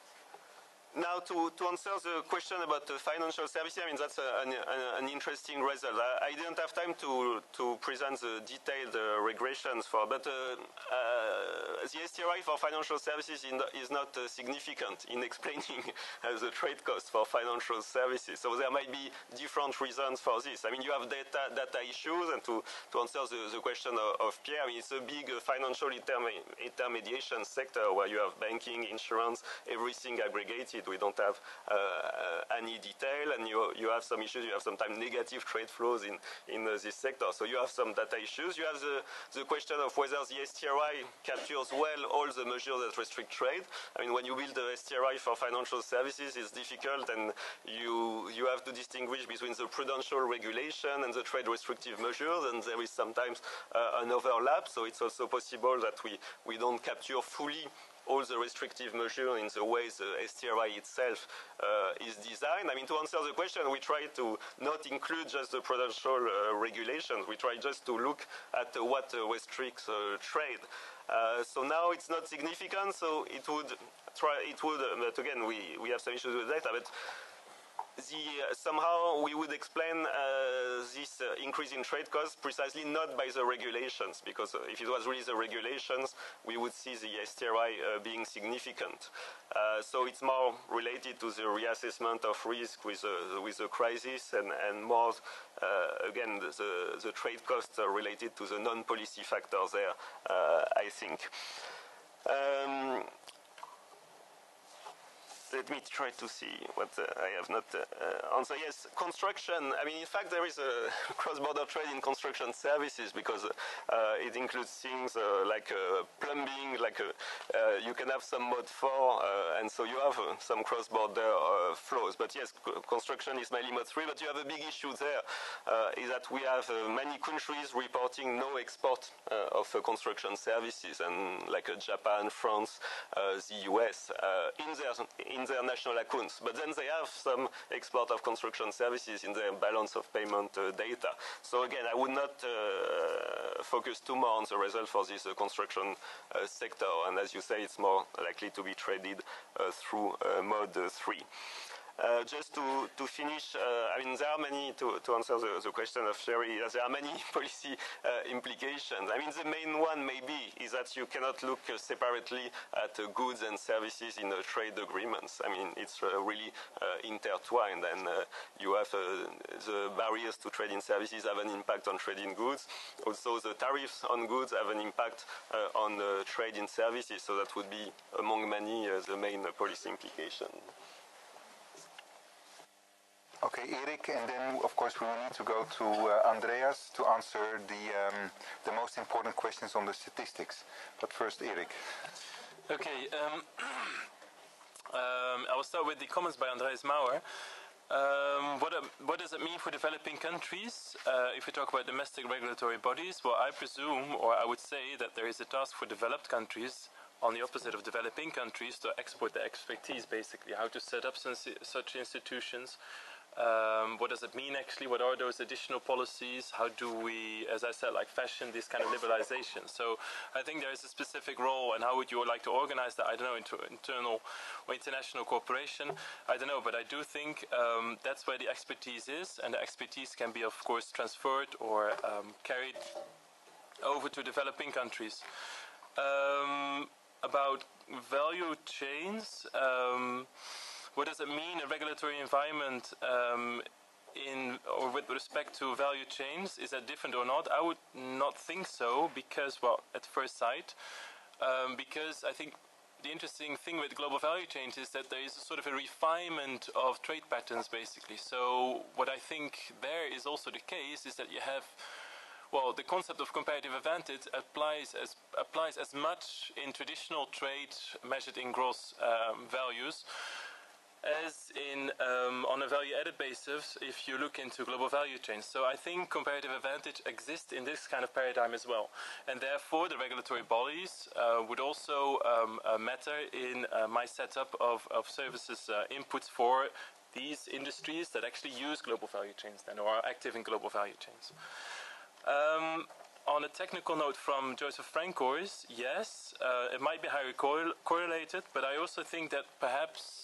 Now, to, to answer the question about uh, financial services, I mean, that's a, an, an interesting result. I, I didn't have time to, to present the detailed uh, regressions for, but uh, uh, the S T R I for financial services in the, is not uh, significant in explaining uh, the trade cost for financial services. So there might be different reasons for this. I mean, you have data, data issues, and to, to answer the, the question of, of Pierre, I mean, it's a big uh, financial interme intermediation sector where you have banking, insurance, everything aggregated. We don't have uh, uh, any detail, and you you have some issues. You have sometimes negative trade flows in in uh, this sector. So you have some data issues. You have the the question of whether the S T R I captures well all the measures that restrict trade. I mean, when you build the S T R I for financial services, it's difficult, and you you have to distinguish between the prudential regulation and the trade restrictive measures, and there is sometimes uh, an overlap. So it's also possible that we we don't capture fully all the restrictive measures in the way the S T R I itself uh, is designed. I mean, to answer the question, we try to not include just the prudential uh, regulations. We try just to look at uh, what uh, restricts uh, trade. Uh, so now it's not significant, so it would try, it would, uh, but again, we, we have some issues with data, but The, uh, somehow we would explain uh, this uh, increase in trade costs precisely not by the regulations, because uh, if it was really the regulations, we would see the S T R I uh, being significant. Uh, so it's more related to the reassessment of risk with, uh, with the crisis, and, and more, uh, again, the, the trade costs are related to the non-policy factors there, uh, I think. Um, Let me try to see what uh, I have not uh, answered. Yes, construction. I mean, in fact, there is a cross-border trade in construction services, because uh, it includes things uh, like uh, plumbing, like uh, uh, you can have some mode four, uh, and so you have uh, some cross-border uh, flows. But yes, construction is mainly mode three, but you have a big issue there, uh, is that we have uh, many countries reporting no export uh, of uh, construction services, and like uh, Japan, France, uh, the U S, uh, in their in their national accounts, but then they have some export of construction services in their balance of payment uh, data. So again, I would not uh, focus too much on the result for this uh, construction uh, sector, and as you say, it's more likely to be traded uh, through uh, mode uh, three. Uh, just to, to finish, uh, I mean, there are many, to, to answer the, the question of Sherry, there are many policy uh, implications. I mean, the main one maybe is that you cannot look uh, separately at uh, goods and services in uh, trade agreements. I mean, it's uh, really uh, intertwined, and uh, you have uh, the barriers to trade in services have an impact on trade in goods. Also, the tariffs on goods have an impact uh, on uh, trade in services, so that would be, among many, uh, the main uh, policy implication. Okay, Erik, and then of course we will need to go to uh, Andreas to answer the um, the most important questions on the statistics. But first, Erik. Okay, um, um, I will start with the comments by Andreas Maurer. Um, what, uh, what does it mean for developing countries uh, if we talk about domestic regulatory bodies? Well, I presume, or I would say, that there is a task for developed countries, on the opposite of developing countries, to export the expertise, basically, how to set up such institutions. Um, what does it mean actually? What are those additional policies? How do we, as I said, like fashion this kind of liberalization? So I think there is a specific role, and how would you like to organize that? I don't know, into internal or international cooperation. I don't know, but I do think um, that's where the expertise is, and the expertise can be, of course, transferred or um, carried over to developing countries. Um, about value chains. Um, What does it mean, a regulatory environment um, in or with respect to value chains? Is that different or not? I would not think so, because, well, at first sight, um, because I think the interesting thing with global value chains is that there is a sort of a refinement of trade patterns, basically. So what I think there is also the case is that you have, well, the concept of comparative advantage applies as applies as much in traditional trade measured in gross um, values as in um, on a value-added basis if you look into global value chains. So I think comparative advantage exists in this kind of paradigm as well, and therefore the regulatory bodies uh, would also um, uh, matter in uh, my setup of, of services uh, inputs for these industries that actually use global value chains then, or are active in global value chains. Um, On a technical note from Joseph Francois, yes, uh, it might be highly correl correlated, but I also think that perhaps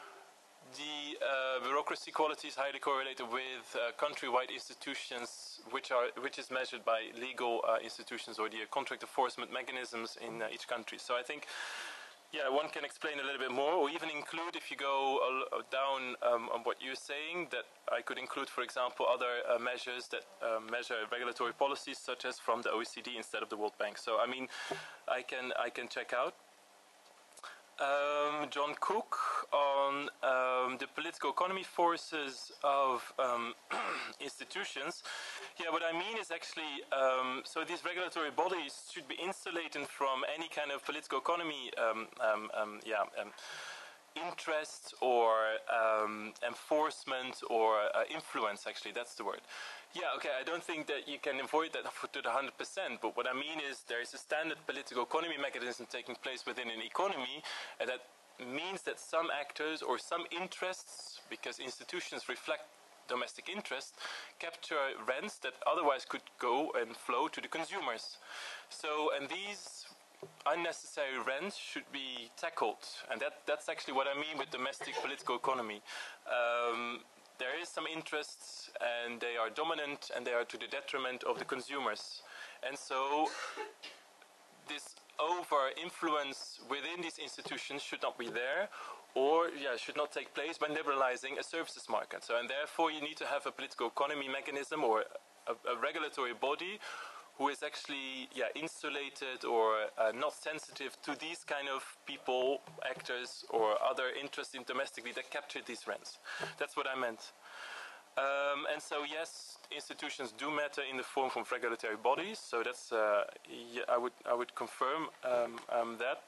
the uh, bureaucracy quality is highly correlated with uh, country-wide institutions, which are which is measured by legal uh, institutions or the contract enforcement mechanisms in uh, each country. So I think, yeah, one can explain a little bit more, or even include, if you go uh, down um, on what you're saying, that I could include, for example, other uh, measures that uh, measure regulatory policies, such as from the O E C D instead of the World Bank. So I mean, I can I can check out. Um, John Cook on um, the political economy forces of um, institutions. Yeah, what I mean is actually, um, so these regulatory bodies should be insulated from any kind of political economy um, um, um, yeah, um, interest or um, enforcement or uh, influence, actually, that's the word. Yeah, okay, I don't think that you can avoid that to the one hundred percent, but what I mean is there is a standard political economy mechanism taking place within an economy, and that means that some actors or some interests, because institutions reflect domestic interest, capture rents that otherwise could go and flow to the consumers. So, and these unnecessary rents should be tackled, and that, that's actually what I mean with domestic political economy. Um, there is some interests, and they are dominant, and they are to the detriment of the consumers. And so this over-influence within these institutions should not be there, or yeah, should not take place when liberalizing a services market. So, and therefore you need to have a political economy mechanism or a, a regulatory body who is actually yeah, insulated or uh, not sensitive to these kind of people, actors, or other interests in domestically that capture these rents. That's what I meant. Um, and so, yes, institutions do matter in the form of regulatory bodies. So that's uh, yeah, I would I would confirm um, um, that.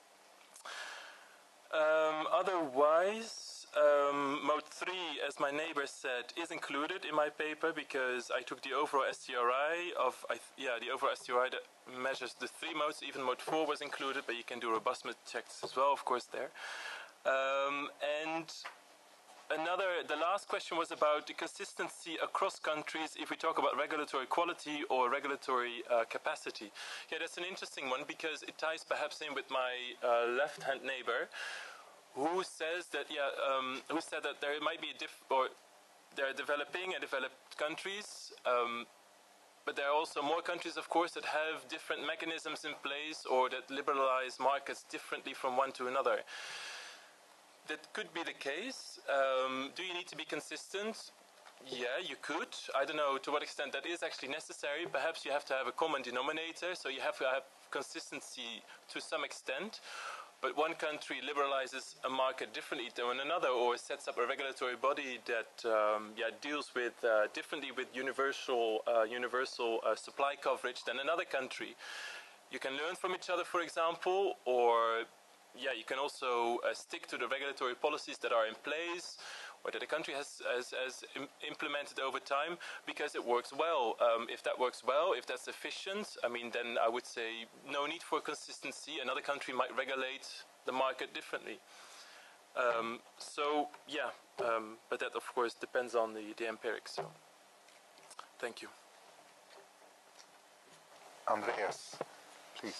Um, otherwise. Um, mode three, as my neighbor said, is included in my paper because I took the overall S T R I of, I th yeah, the overall S T R I that measures the three modes. Even mode four was included, but you can do robustness checks as well, of course, there. Um, and another, the last question was about the consistency across countries if we talk about regulatory quality or regulatory uh, capacity. Yeah, that's an interesting one because it ties perhaps in with my uh, left-hand neighbor, who says that, yeah, um, who said that there might be a diff, or there are developing and developed countries, um, but there are also more countries, of course, that have different mechanisms in place or that liberalize markets differently from one to another. That could be the case. Um, do you need to be consistent? Yeah, you could. I don't know to what extent that is actually necessary. Perhaps you have to have a common denominator, so you have to have consistency to some extent. But one country liberalizes a market differently than another, or sets up a regulatory body that um, yeah, deals with uh, differently with universal uh, universal uh, supply coverage than another country. You can learn from each other, for example, or yeah, you can also uh, stick to the regulatory policies that are in place, or that the country has, has, has im implemented over time because it works well. Um, if that works well, if that's efficient, I mean, then I would say no need for consistency. Another country might regulate the market differently. Um, so, yeah, um, but that, of course, depends on the, the empirics. So, thank you. Andreas, please.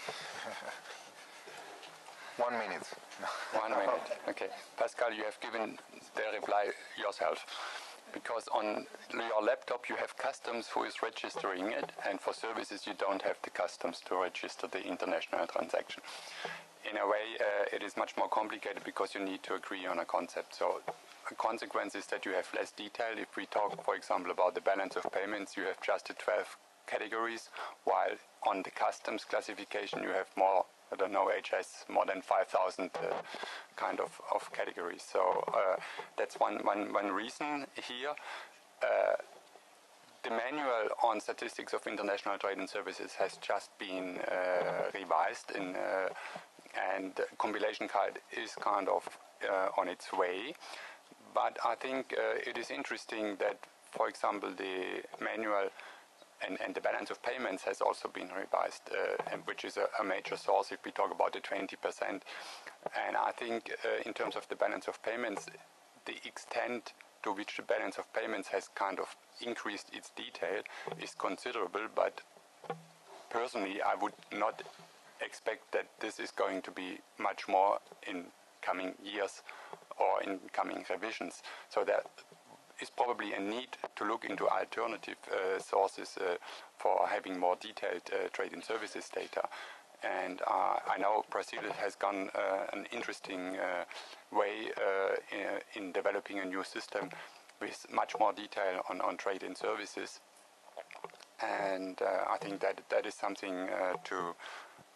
One minute. One minute. Okay. Pascal, you have given the reply yourself. Because on your laptop you have customs who is registering it, and for services you don't have the customs to register the international transaction. In a way, uh, it is much more complicated because you need to agree on a concept. So the consequence is that you have less detail. If we talk, for example, about the balance of payments, you have just the twelve categories, while on the customs classification you have more, I don't know, H S, more than five thousand uh, kind of, of categories. So uh, that's one, one, one reason here. Uh, the manual on statistics of international trade and services has just been uh, revised, in, uh, and compilation guide is kind of uh, on its way. But I think uh, it is interesting that, for example, the manual And, and the balance of payments has also been revised, uh, and which is a, a major source if we talk about the twenty percent. And I think uh, in terms of the balance of payments, the extent to which the balance of payments has kind of increased its detail is considerable, but personally I would not expect that this is going to be much more in coming years or in coming revisions. So that is probably a need to look into alternative uh, sources uh, for having more detailed uh, trade and services data. And uh, I know Brazil has gone uh, an interesting uh, way uh, in, in developing a new system with much more detail on, on trade and services. And uh, I think that that is something uh, to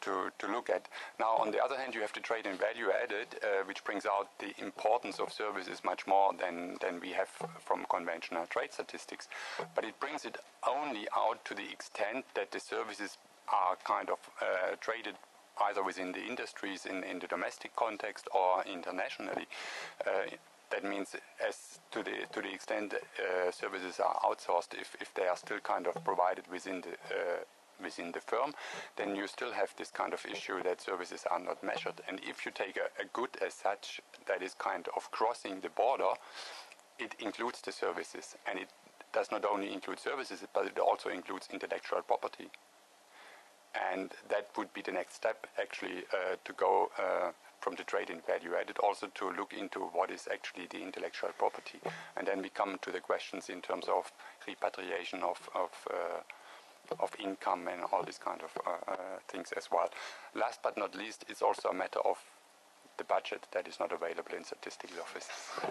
to, to look at. Now, on the other hand, you have the trade and value added, uh, which brings out the importance of services much more than, than we have from conventional trade statistics. But it brings it only out to the extent that the services are kind of uh, traded either within the industries in, in the domestic context or internationally. Uh, that means as to the to the extent uh, services are outsourced, if, if they are still kind of provided within the uh, within the firm, then you still have this kind of issue that services are not measured. And if you take a, a good as such that is kind of crossing the border, it includes the services, and it does not only include services, but it also includes intellectual property. And that would be the next step, actually, uh, to go uh, from the trade and value added, also to look into what is actually the intellectual property. And then we come to the questions in terms of repatriation of, of, uh, of income and all these kind of uh, uh, things as well. Last but not least, it's also a matter of the budget that is not available in statistics offices.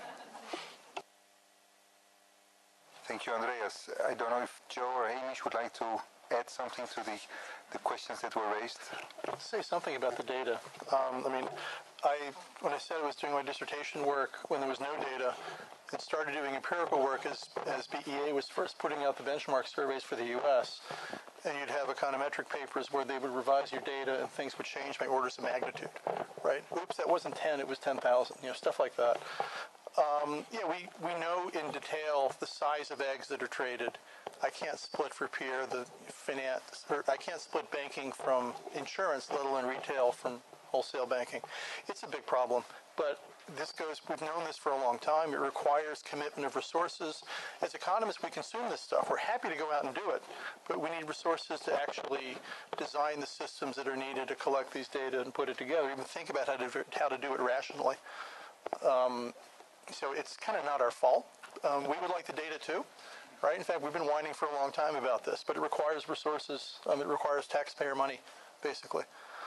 Thank you, Andreas. I don't know if Joe or Hamish would like to add something to the, the questions that were raised. I'll say something about the data. Um, I mean, I when I said I was doing my dissertation work when there was no data, and started doing empirical work as, as B E A was first putting out the benchmark surveys for the U S, and you'd have econometric papers where they would revise your data and things would change by orders of magnitude, right? Oops, that wasn't ten, it was ten thousand, you know, stuff like that. Um, yeah, we, we know in detail the size of eggs that are traded. I can't split for peer the finance, or I can't split banking from insurance, let alone retail from wholesale banking. It's a big problem, but this goes, we've known this for a long time. It requires commitment of resources. As economists, we consume this stuff. We're happy to go out and do it, but we need resources to actually design the systems that are needed to collect these data and put it together, even think about how to, how to do it rationally. Um, so it's kind of not our fault. Um, we would like the data too. Right? In fact, we've been whining for a long time about this, but it requires resources. Um, it requires taxpayer money, basically.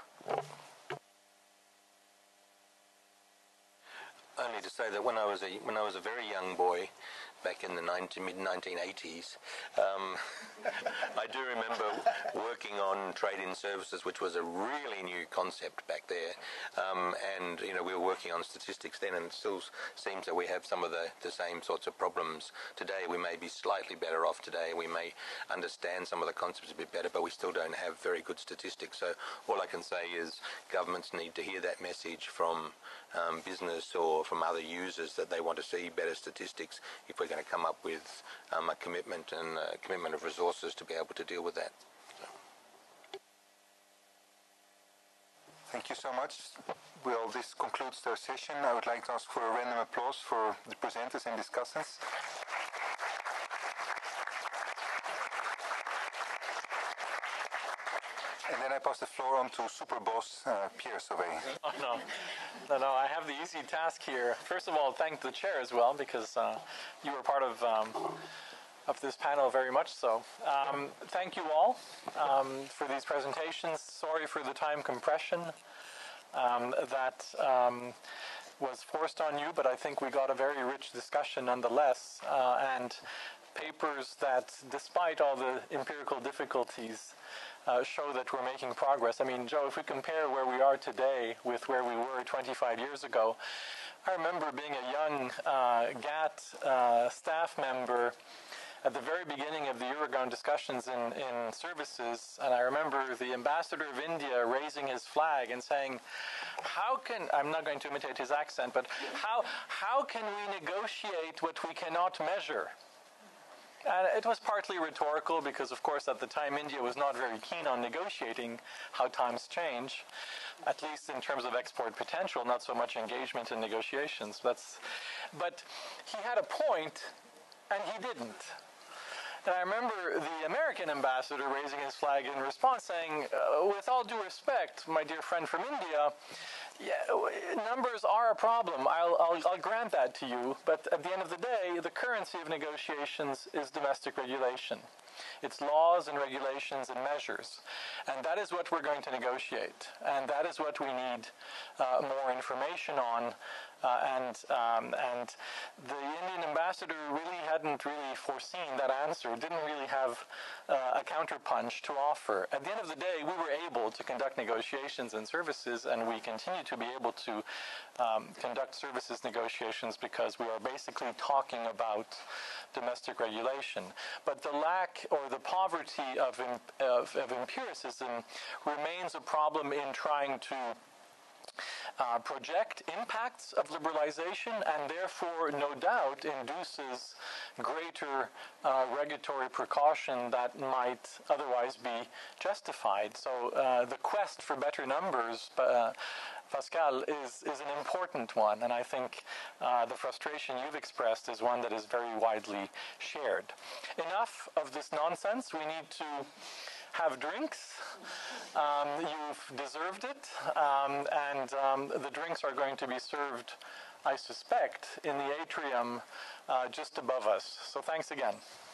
Only to say that when I was a when I was a very young boy, back in the mid nineteen eighties, um, I do remember working on trade-in services, which was a really new concept back there. Um, and you know, we were working on statistics then, and it still seems that we have some of the, the same sorts of problems today. We may be slightly better off today. We may understand some of the concepts a bit better, but we still don't have very good statistics. So all I can say is governments need to hear that message from um, business or from other users that they want to see better statistics if we're going to come up with um, a commitment and a commitment of resources to be able to deal with that. Thank you so much. Well, this concludes our session. I would like to ask for a random applause for the presenters and discussants. And then I pass the floor on to Super Boss uh, Pierre Sauvé. Oh, no. no, no, I have the easy task here. First of all, thank the chair as well, because uh, you were part of um, of this panel very much so. Um, thank you all um, for these presentations. Sorry for the time compression um, that um, was forced on you, but I think we got a very rich discussion nonetheless, uh, and papers that, despite all the empirical difficulties, Uh, show that we're making progress. I mean, Joe, if we compare where we are today with where we were twenty-five years ago, I remember being a young uh, G A T uh, staff member at the very beginning of the Eurozone discussions in, in services, and I remember the ambassador of India raising his flag and saying, how can, I'm not going to imitate his accent, but how, how can we negotiate what we cannot measure? And it was partly rhetorical because, of course, at the time India was not very keen on negotiating how times change, at least in terms of export potential, not so much engagement in negotiations. That's, but he had a point, and he didn't. And I remember the American ambassador raising his flag in response saying, uh, with all due respect, my dear friend from India, yeah, numbers are a problem. I'll, I'll, I'll grant that to you. But at the end of the day, the currency of negotiations is domestic regulation. It's laws and regulations and measures. And that is what we're going to negotiate. And that is what we need uh, more information on. Uh, and um, and the Indian ambassador really hadn't really foreseen that answer, didn't really have uh, a counterpunch to offer. At the end of the day, we were able to conduct negotiations and services, and we continue to be able to um, conduct services negotiations because we are basically talking about domestic regulation. But the lack or the poverty of, of, of empiricism remains a problem in trying to Uh, project impacts of liberalization, and therefore no doubt induces greater uh, regulatory precaution that might otherwise be justified. So uh, the quest for better numbers, uh, Pascal, is, is an important one, and I think uh, the frustration you've expressed is one that is very widely shared. Enough of this nonsense. We need to have drinks. Um, you've deserved it, um, and um, the drinks are going to be served, I suspect, in the atrium uh, just above us. So thanks again.